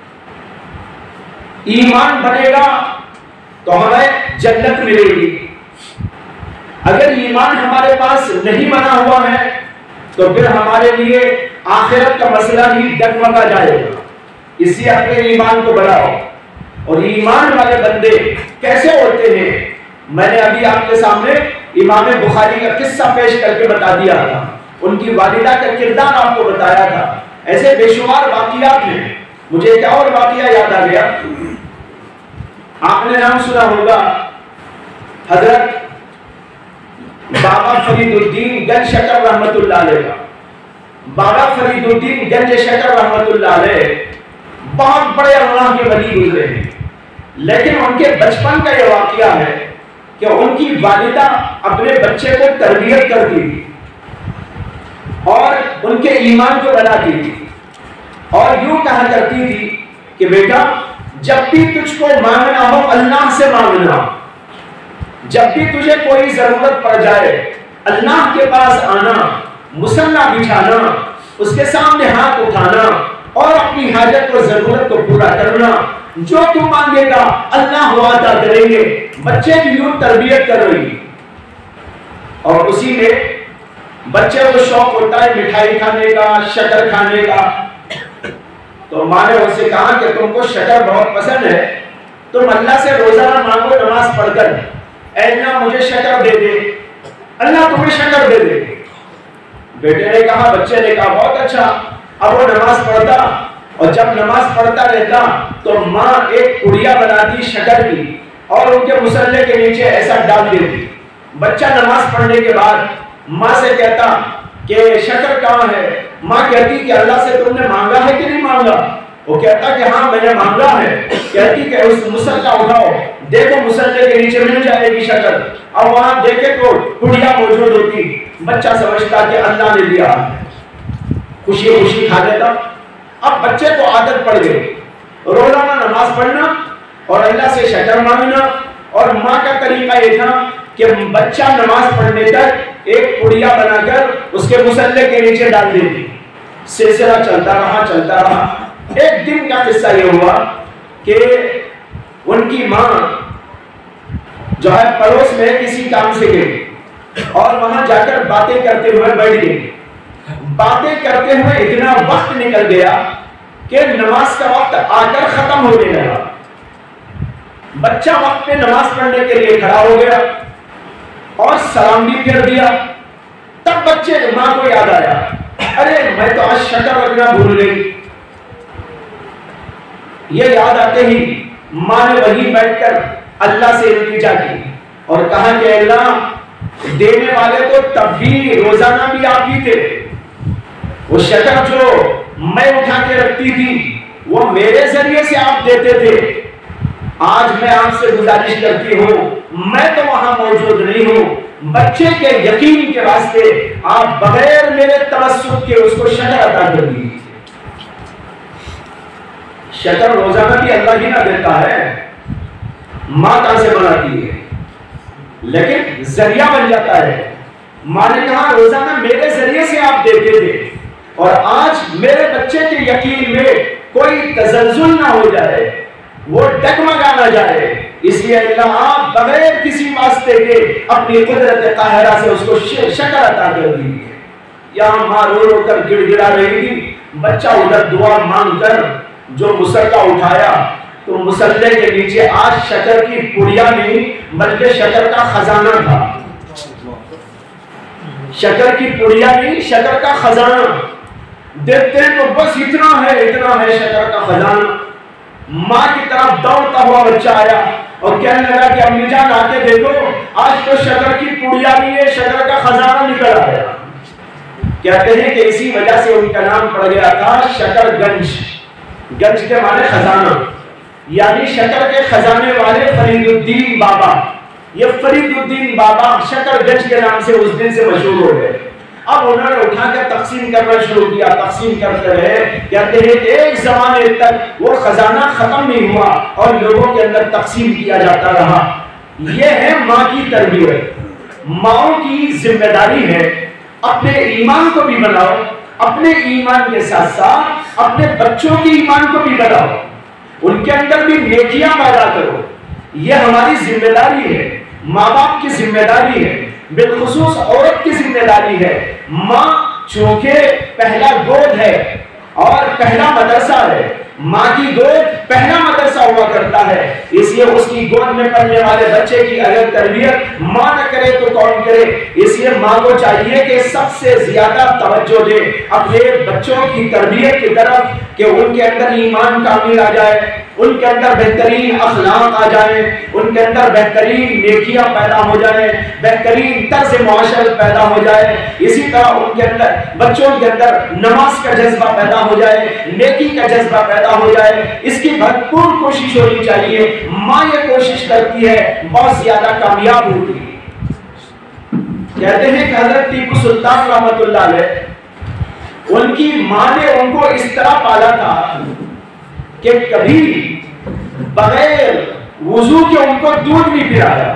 A: ایمان بنے گا تو ہمیں جنت ملے گی۔ اگر ایمان ہمارے پاس نہیں بنا ہوا ہے تو پھر ہمارے لیے آخرت کا مسئلہ ہی ڈگمگا جائے گا۔ اس لیے اپنے ایمان کو بڑھاؤ۔ اور ایمان والے بندے کیسے ہوتے ہیں؟ میں نے ابھی آپ کے سامنے امام بخاری کا قصہ پیش کر کے بتا دیا تھا، ان کی والدہ کا کردار آپ کو بتایا تھا۔ ایسے بے شمار واقعات ہیں۔ مجھے ایک اور واقعہ یاد آ گیا، آپ نے نام سنا ہوگا حضرت بابا فرید الدین گنج شکر رحمت اللہ علیہ کا۔ بابا فرید الدین گنج شکر رحمت اللہ علیہ بہت بڑے اللہ کے ولی گزرے ہیں، لیکن ان کے بچپن کا یہ واقعہ ہے کہ ان کی والدہ اپنے بچے کو تربیت کرتی تھی اور ان کے ایمان کو بڑھاتی تھی، اور یوں کہا کرتی تھی کہ بیٹا جب بھی تجھ کو مانگنا ہو اللہ سے مانگنا، جب بھی تجھے کوئی ضرورت پڑ جائے اللہ کے پاس آنا، مصلی بچھانا، اس کے سامنے ہاتھ اٹھانا اور اپنی حاجت اور ضرورت کو پورا کرنا۔ جو تم مانگے گا اللہ وہ عطا کریں گے۔ بچے کی یوں تربیت کر رہی، اور اسی میں بچے کو شوق ہوتا ہے مٹھائی کھانے کا، شکر کھانے کا، تو ماں نے ان سے کہا کہ تم کو شکر بہت پسند ہے، تم اللہ سے روزانہ مانگو نماز پڑھ کر، اے اللہ مجھے شکر دے دے، اللہ تمہیں شکر دے دے۔ بیٹے نے کہا، بچے نے کہا بہت اچھا۔ اب وہ نماز پڑھتا، اور جب نماز پڑھتا رہتا تو ماں ایک پڑیا بناتی شکر کی اور ان کے مصلی کے نیچے ایسا ڈال دیتی۔ بچہ نماز پڑھنے کے بعد ماں سے کہتا کہ شکر کہاں ہے؟ ماں کہتی کہ اللہ سے تم نے مانگا ہے کہ نہیں مانگا؟ وہ کہتا کہ ہاں میں نے مانگا ہے۔ کہتی کہ اس مصلی اٹھاؤ، دیکھو مصلی کے نیچے مل جائے گی شکر۔ اب وہاں دیکھے تو پڑیا موجود ہوتی، بچہ سمجھتا کہ اللہ نے دیا، خوشی خوشی کھا لیتا۔ اب بچے کو عادت پڑ گئی روزانہ نماز پڑھنا اور اللہ سے شکر مانگنا، اور ماں کا طریقہ یہ تھا کہ بچہ نماز پڑھنے تک ایک پڑیا بنا کر اس کے مصلی کے نیچے ڈال دیتی۔ سلسلہ چلتا رہا۔ ایک دن کا قصہ یہ ہوا کہ ان کی ماں جو ہے پڑوس میں کسی کام سے گئی اور وہاں جا کر باتیں کرتے ہوئے بیٹھ گئی۔ باتیں کرتے ہوئے اتنا وقت نکل گیا کہ نماز کا وقت آ کر ختم ہونے لگا۔ بچہ وقت پہ نماز پڑھنے کے لیے کھڑا ہو گیا اور سلام بھی پھر دیا۔ تب بچے ماں کو یاد آیا، ارے میں تو آج شکر رکھنا بھول گئی۔ یہ یاد آتے ہی ماں نے وہیں بیٹھ کر اللہ سے التجا کی اور کہا کہ اللہ دینے والے تو تب بھی روزانہ بھی آپ ہی تھے، وہ شکر جو میں اٹھا کے رکھتی تھی وہ میرے ذریعے سے آپ دیتے تھے۔ آج میں آپ سے گزارش کرتی ہوں، میں تو وہاں موجود نہیں ہوں، بچے کے یقین کے واسطے آپ بغیر میرے توسط کے اس کو شکر عطا کر دیجیے۔ شکر روزانہ بھی اللہ ہی نہ دیتا ہے، ماں کہاں سے بناتی ہے، لیکن ذریعہ بن جاتا ہے۔ ماں نے کہا روزانہ میرے ذریعے سے آپ دیتے تھے، اور آج میرے بچے کے یقین میں کوئی تزلزل نہ ہو جائے، وہ ڈگمگا نہ جائے، اس لیے اللہ آپ بغیر کسی واسطے کے اپنی قدرت قاہرہ سے اس کو شکر عطا کر دیجیے۔ یہاں ماں رو رو کر گڑ گڑا رہی تھی، بچہ ادھر دعا مانگ کر جو مصلی اٹھایا تو مصلی کے نیچے آج شکر کی پڑیا نہیں بلکہ شکر کا خزانہ تھا۔ شکر کی پڑیا نہیں، شکر کا خزانہ۔ دیکھتے ہیں تو بس اتنا ہے شکر کا خزانہ۔ ماں کی طرف دوڑتا ہوا بچہ آیا اور کہنے لگا کہ امی جان آ کے دیکھو، آج تو شکر کی پڑیا نہیں ہے، شکر کا خزانہ نکل آیا۔ کہتے ہیں کہ اسی وجہ سے ان کا نام پڑ گیا تھا شکر گنج۔ گنج کے معنی خزانہ، یعنی شکر کے خزانے والے فرید الدین بابا۔ یہ فرید الدین بابا شکر گنج کے نام سے اس دن سے مشہور ہو گئے۔ اب انہوں نے اٹھا کر تقسیم کرنا شروع کیا، تقسیم کرتے رہے۔ کہتے ہیں کہ ایک زمانے تک وہ خزانہ ختم نہیں ہوا اور لوگوں کے اندر تقسیم کیا جاتا رہا۔ یہ ہے ماں کی تربیت. ماں کی ذمہ داری ہے اپنے ایمان کو بھی بناؤ, اپنے ایمان کے ساتھ ساتھ اپنے بچوں کے ایمان کو بھی بناؤ, ان کے اندر بھی نیکیاں پیدا کرو. یہ ہماری ذمہ داری ہے, ماں باپ کی ذمہ داری ہے, بالخصوص عورت کی ذمہ داری ہے. ماں چونکہ پہلا گود ہے اور پہلا مدرسہ ہے, ماں کی گود پہلا مدرسہ ہوا کرتا ہے, اس لیے اس کی گود میں پڑھنے والے بچے کی اگر تربیت ماں نہ کرے تو کون کرے. اس لیے ماں کو چاہیے کہ سب سے زیادہ توجہ دے اپنے بچوں کی تربیت کی طرف, کہ ان کے اندر ایمان کامل آ جائے, ان کے اندر بہترین اخلاق آ جائیں, ان کے اندر بہترین نیکیاں پیدا ہو جائیں, بہترین طرز معاشرت پیدا ہو جائے. اسی طرح ان کے اندر بچوں کے اندر نماز کا جذبہ پیدا ہو جائے, نیکی کا جذبہ پیدا ہو جائے. اس کی بھرپور کوشش ہونی چاہیے. ماں یہ کوشش کرتی ہے بہت زیادہ کامیاب ہوتی ہے. کہتے ہیں کہ حضرت ٹیپو سلطان رحمۃ اللہ علیہ, ان کی ماں نے ان کو اس طرح پالا تھا کہ کبھی بغیر وضو کے ان کو دودھ نہیں پلایا,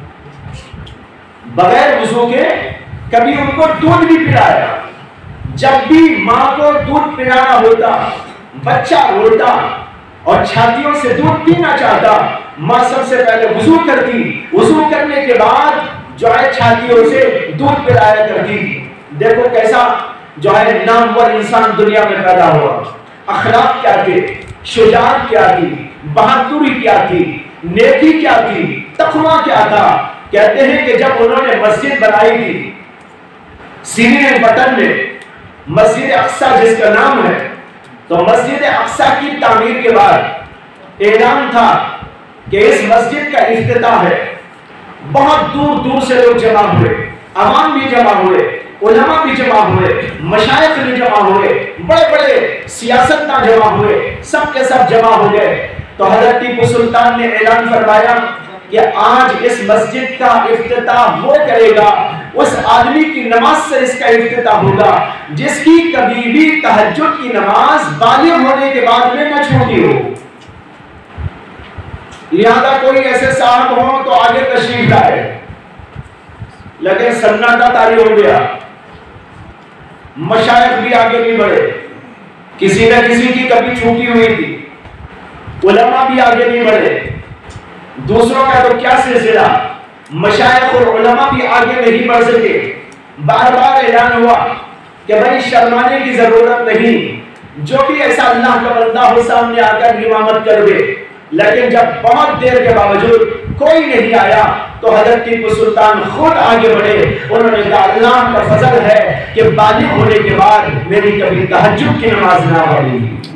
A: بغیر وضو کے کبھی ان کو دودھ نہیں پلایا. جب بھی ماں کو دودھ پلانا ہوتا, بچہ روتا اور چھاتیوں سے دودھ پینا چاہتا, ماں سب سے پہلے وضو کرتی, وضو کرنے کے بعد جو ہے چھاتیوں سے دودھ پلایا کرتی. دیکھو کیسا جو ہے نامور انسان دنیا میں پیدا ہوا. اخلاق کیا تھے, شجاعت کیا تھی, بہادری کیا تھی, نیکی کیا تھی, تقویٰ کیا تھا. کہتے ہیں کہ جب انہوں نے مسجد بنائی تھی سینے بٹن میں, مسجد اقصیٰ جس کا نام ہے, تو مسجد اقصیٰ کی تعمیر کے بعد اعلان تھا کہ اس مسجد کا افتتاح ہے. بہت دور دور سے لوگ جمع ہوئے, عوام بھی جمع ہوئے, علماء بھی جمع ہوئے, مشائخ بھی جمع ہوئے, بڑے بڑے سیاستداں جمع ہوئے, سب کے سب جمع ہو گئے. تو حضرت ٹیپو سلطان نے اعلان فرمایا کہ آج اس مسجد کا افتتاح وہ کرے گا, اس آدمی کی نماز سے اس کا افتتاح ہوگا جس کی کبھی بھی تہجد کی نماز بالغ ہونے کے بعد میں نہ چھوٹی ہو. لہذا کوئی ایسے صاحب ہو تو آگے تشریف لائے. لیکن سناٹا طاری ہو گیا, مشائخ بھی آگے نہیں بڑھے, کسی نہ کسی کی کبھی چھوٹی ہوئی تھی, علماء بھی آگے نہیں بڑھے. دوسروں کا تو کیا سلسلہ, مشائخ اور علماء بھی آگے نہیں بڑھ سکے. بار بار اعلان ہوا کہ بھائی شرمانے کی ضرورت نہیں, جو بھی ایسا اللہ کا بندہ ہو سامنے آ کر امامت کر دے. لیکن جب بہت دیر کے باوجود کوئی نہیں آیا تو حضرت ٹیپو سلطان خود آگے بڑھے. انہوں نے کہا اللہ کا فضل ہے کہ بالغ ہونے کے بعد میری کبھی تہجد کی نماز نہ پڑھی.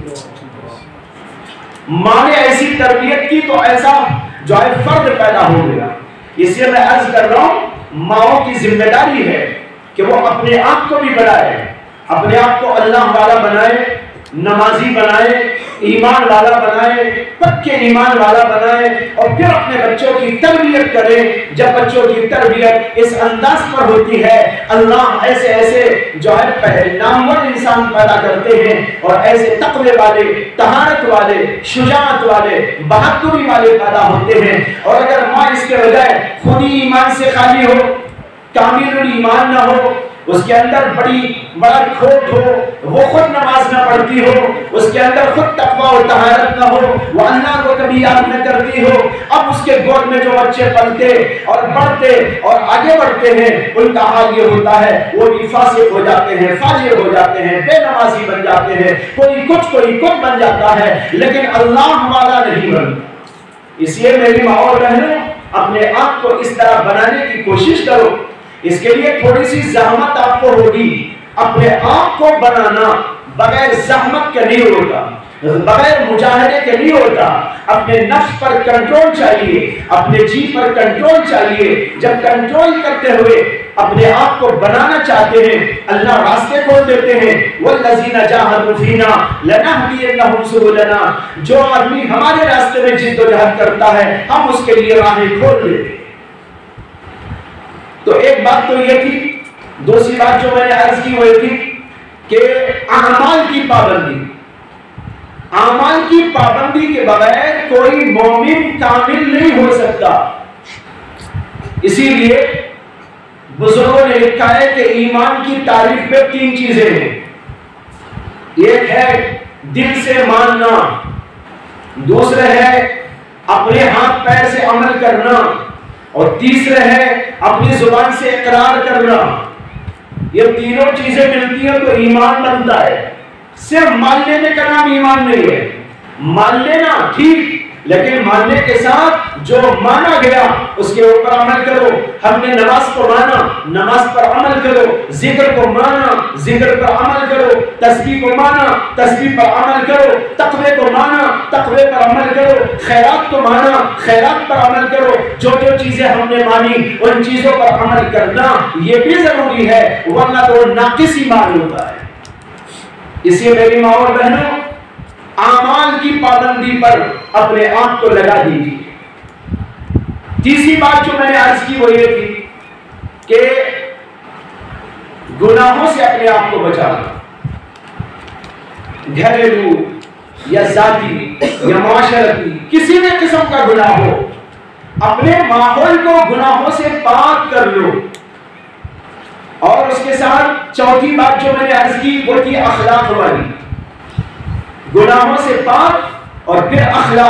A: ماں نے ایسی تربیت کی تو ایسا جو ہے فرد پیدا ہو گیا. اس لیے میں عرض کر رہا ہوں, ماؤں کی ذمہ داری ہے کہ وہ اپنے آپ کو بھی بنائے, اپنے آپ کو اللہ والا بنائے, نمازی بنائے, ایمان والا بنائے, پکے ایمان والا بنائے, اور پھر اپنے بچوں کی تربیت کرے. جب بچوں کی تربیت اس انداز پر ہوتی ہے, اللہ ایسے ایسے جو ہے نامور انسان پیدا کرتے ہیں, اور ایسے تقوی والے, طہارت والے, شجاعت والے, بہادری والے پیدا ہوتے ہیں. اور اگر ماں اس کے بجائے خود ہی ایمان سے خالی ہو, کامل ایمان نہ ہو, اس کے اندر بڑا کھوٹ ہو, وہ خود نماز نہ پڑھتی ہو, اس کے اندر خود تقویٰ اور طہارت نہ ہو, وہ اللہ کو کبھی یاد نہ کرتی ہو, اب اس کے گود میں جو بچے پلتے اور بڑھتے اور آگے بڑھتے ہیں ان کا حال یہ ہوتا ہے وہ بھی فاسق ہو جاتے ہیں, فاجر ہو جاتے ہیں, بے نمازی بن جاتے ہیں, کوئی کچھ بن جاتا ہے لیکن اللہ والا نہیں بنتا. اس لیے میری ماں اور بہنوں, اپنے آپ کو اس طرح بنانے کی کوشش کرو. اس کے لیے تھوڑی سی زحمت آپ کو ہوگی. اپنے آپ کو بنانا بغیر زحمت کے نہیں ہوتا, بغیر مجاہدے کے نہیں ہوتا. اپنے نفس پر کنٹرول چاہیے, اپنے جی پر کنٹرول چاہیے. جب کنٹرول کرتے ہوئے اپنے آپ کو بنانا چاہتے ہیں, اللہ راستے کھول دیتے ہیں. والذین جاہدوا فینا لنہدینہم سبلنا, جو آدمی ہمارے راستے میں جد و جہد کرتا ہے ہم اس کے لیے راہیں کھول دیتے ہیں. تو ایک بات تو یہ تھی. دوسری بات جو میں نے عرض کی وہ تھی کہ اعمال کی پابندی. اعمال کی پابندی کے بغیر کوئی مومن کامل نہیں ہو سکتا. اسی لیے بزرگوں نے لکھا ہے کہ ایمان کی تعریف میں 3 چیزیں ہیں. ایک ہے دل سے ماننا، دوسرا ہے اپنے ہاتھ پیر سے عمل کرنا، اور تیسرا ہے اپنی زبان سے اقرار کرنا. یہ تینوں چیزیں ملتی ہیں تو ایمان بنتا ہے. صرف مان لینے کا نام ایمان نہیں ہے. مان لینا ٹھیک، لیکن ماننے کے ساتھ جو مانا گیا اس کے اوپر عمل کرو. ہم نے نماز کو مانا، نماز پر عمل کرو. ذکر کو مانا، ذکر پر عمل کرو. تسبیح کو مانا، تسبیح پر عمل کرو. تقوی کو مانا، تقوی پر عمل کرو. خیرات کو مانا، خیرات پر عمل کرو. جو جو چیزیں ہم نے مانی ان چیزوں پر عمل کرنا یہ بھی ضروری ہے، ورنہ تو ناقص ایمان ہوتا ہے. اس لیے میری ماں اور بہنوں، اعمال کی پابندی پر اپنے آپ کو لگا دیجیے. تیسری بات جو میں نے عرض کی وہ یہ تھی کہ گناہوں سے اپنے آپ کو بچانا. گھریلو یا ذاتی یا معاشرتی کسی بھی قسم کا گناہ ہو، اپنے ماحول کو گناہوں سے پاک کر لو. اور اس کے ساتھ چوتھی بات جو میں نے عرض کی وہ تھی اخلاق والی. گناہوں سے پاک اور پھر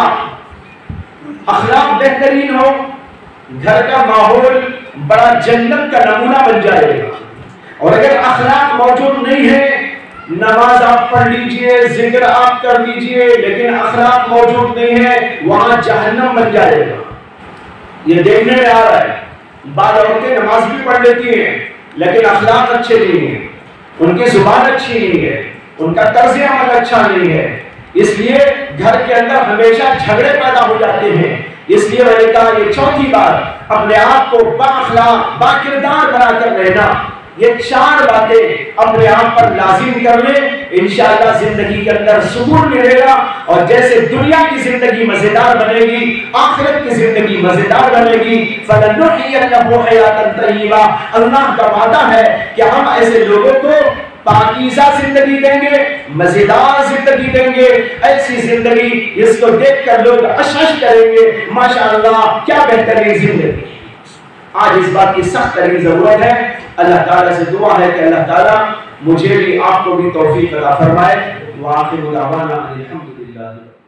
A: اخلاق بہترین ہو، گھر کا ماحول بڑا جنت کا نمونہ بن جائے گا. اور اگر اخلاق موجود نہیں ہے، نماز آپ پڑھ لیجئے، ذکر آپ کر لیجئے، لیکن اخلاق موجود نہیں ہے، وہاں جہنم بن جائے گا. یہ دیکھنے میں آ رہا ہے بعض عورتیں نماز بھی پڑھ لیتی ہیں لیکن اخلاق اچھے نہیں ہیں، ان کی زبان اچھی نہیں ہے، ان کا طرز عمل اچھا نہیں ہے. اس لیے گھر کے اندر ہمیشہ جھگڑے پیدا ہو جاتے ہیں. اس لیے میں نے کہا یہ چوتھی بات، اپنے آپ کو با اخلاق با کردار بنا کر رہنا. یہ 4 باتیں اپنے آپ پر لازم کر لیں، انشاءاللہ زندگی کے اندر سکون ملے گا. اور جیسے دنیا کی زندگی مزیدار بنے گی، آخرت کی زندگی مزیدار بنے گی. فَلَنُحْيِيَنَّهُ حَيَاةً طَيِّبَةً، اللہ کا وعدہ ہے کہ ہم ایسے لوگوں کو پاکیزہ زندگی دیں گے، مزیدار زندگی دیں گے، ایسی زندگی جس کو دیکھ کر لوگ اشعش کریں گے ماشاءاللہ کیا بہترین زندگی. آج اس بات کی سخت ترین ضرورت ہے. اللہ تعالیٰ سے دعا ہے کہ اللہ تعالیٰ مجھے بھی آپ کو بھی توفیق عطا فرمائے. وآخر دعوانا الحمدللہ.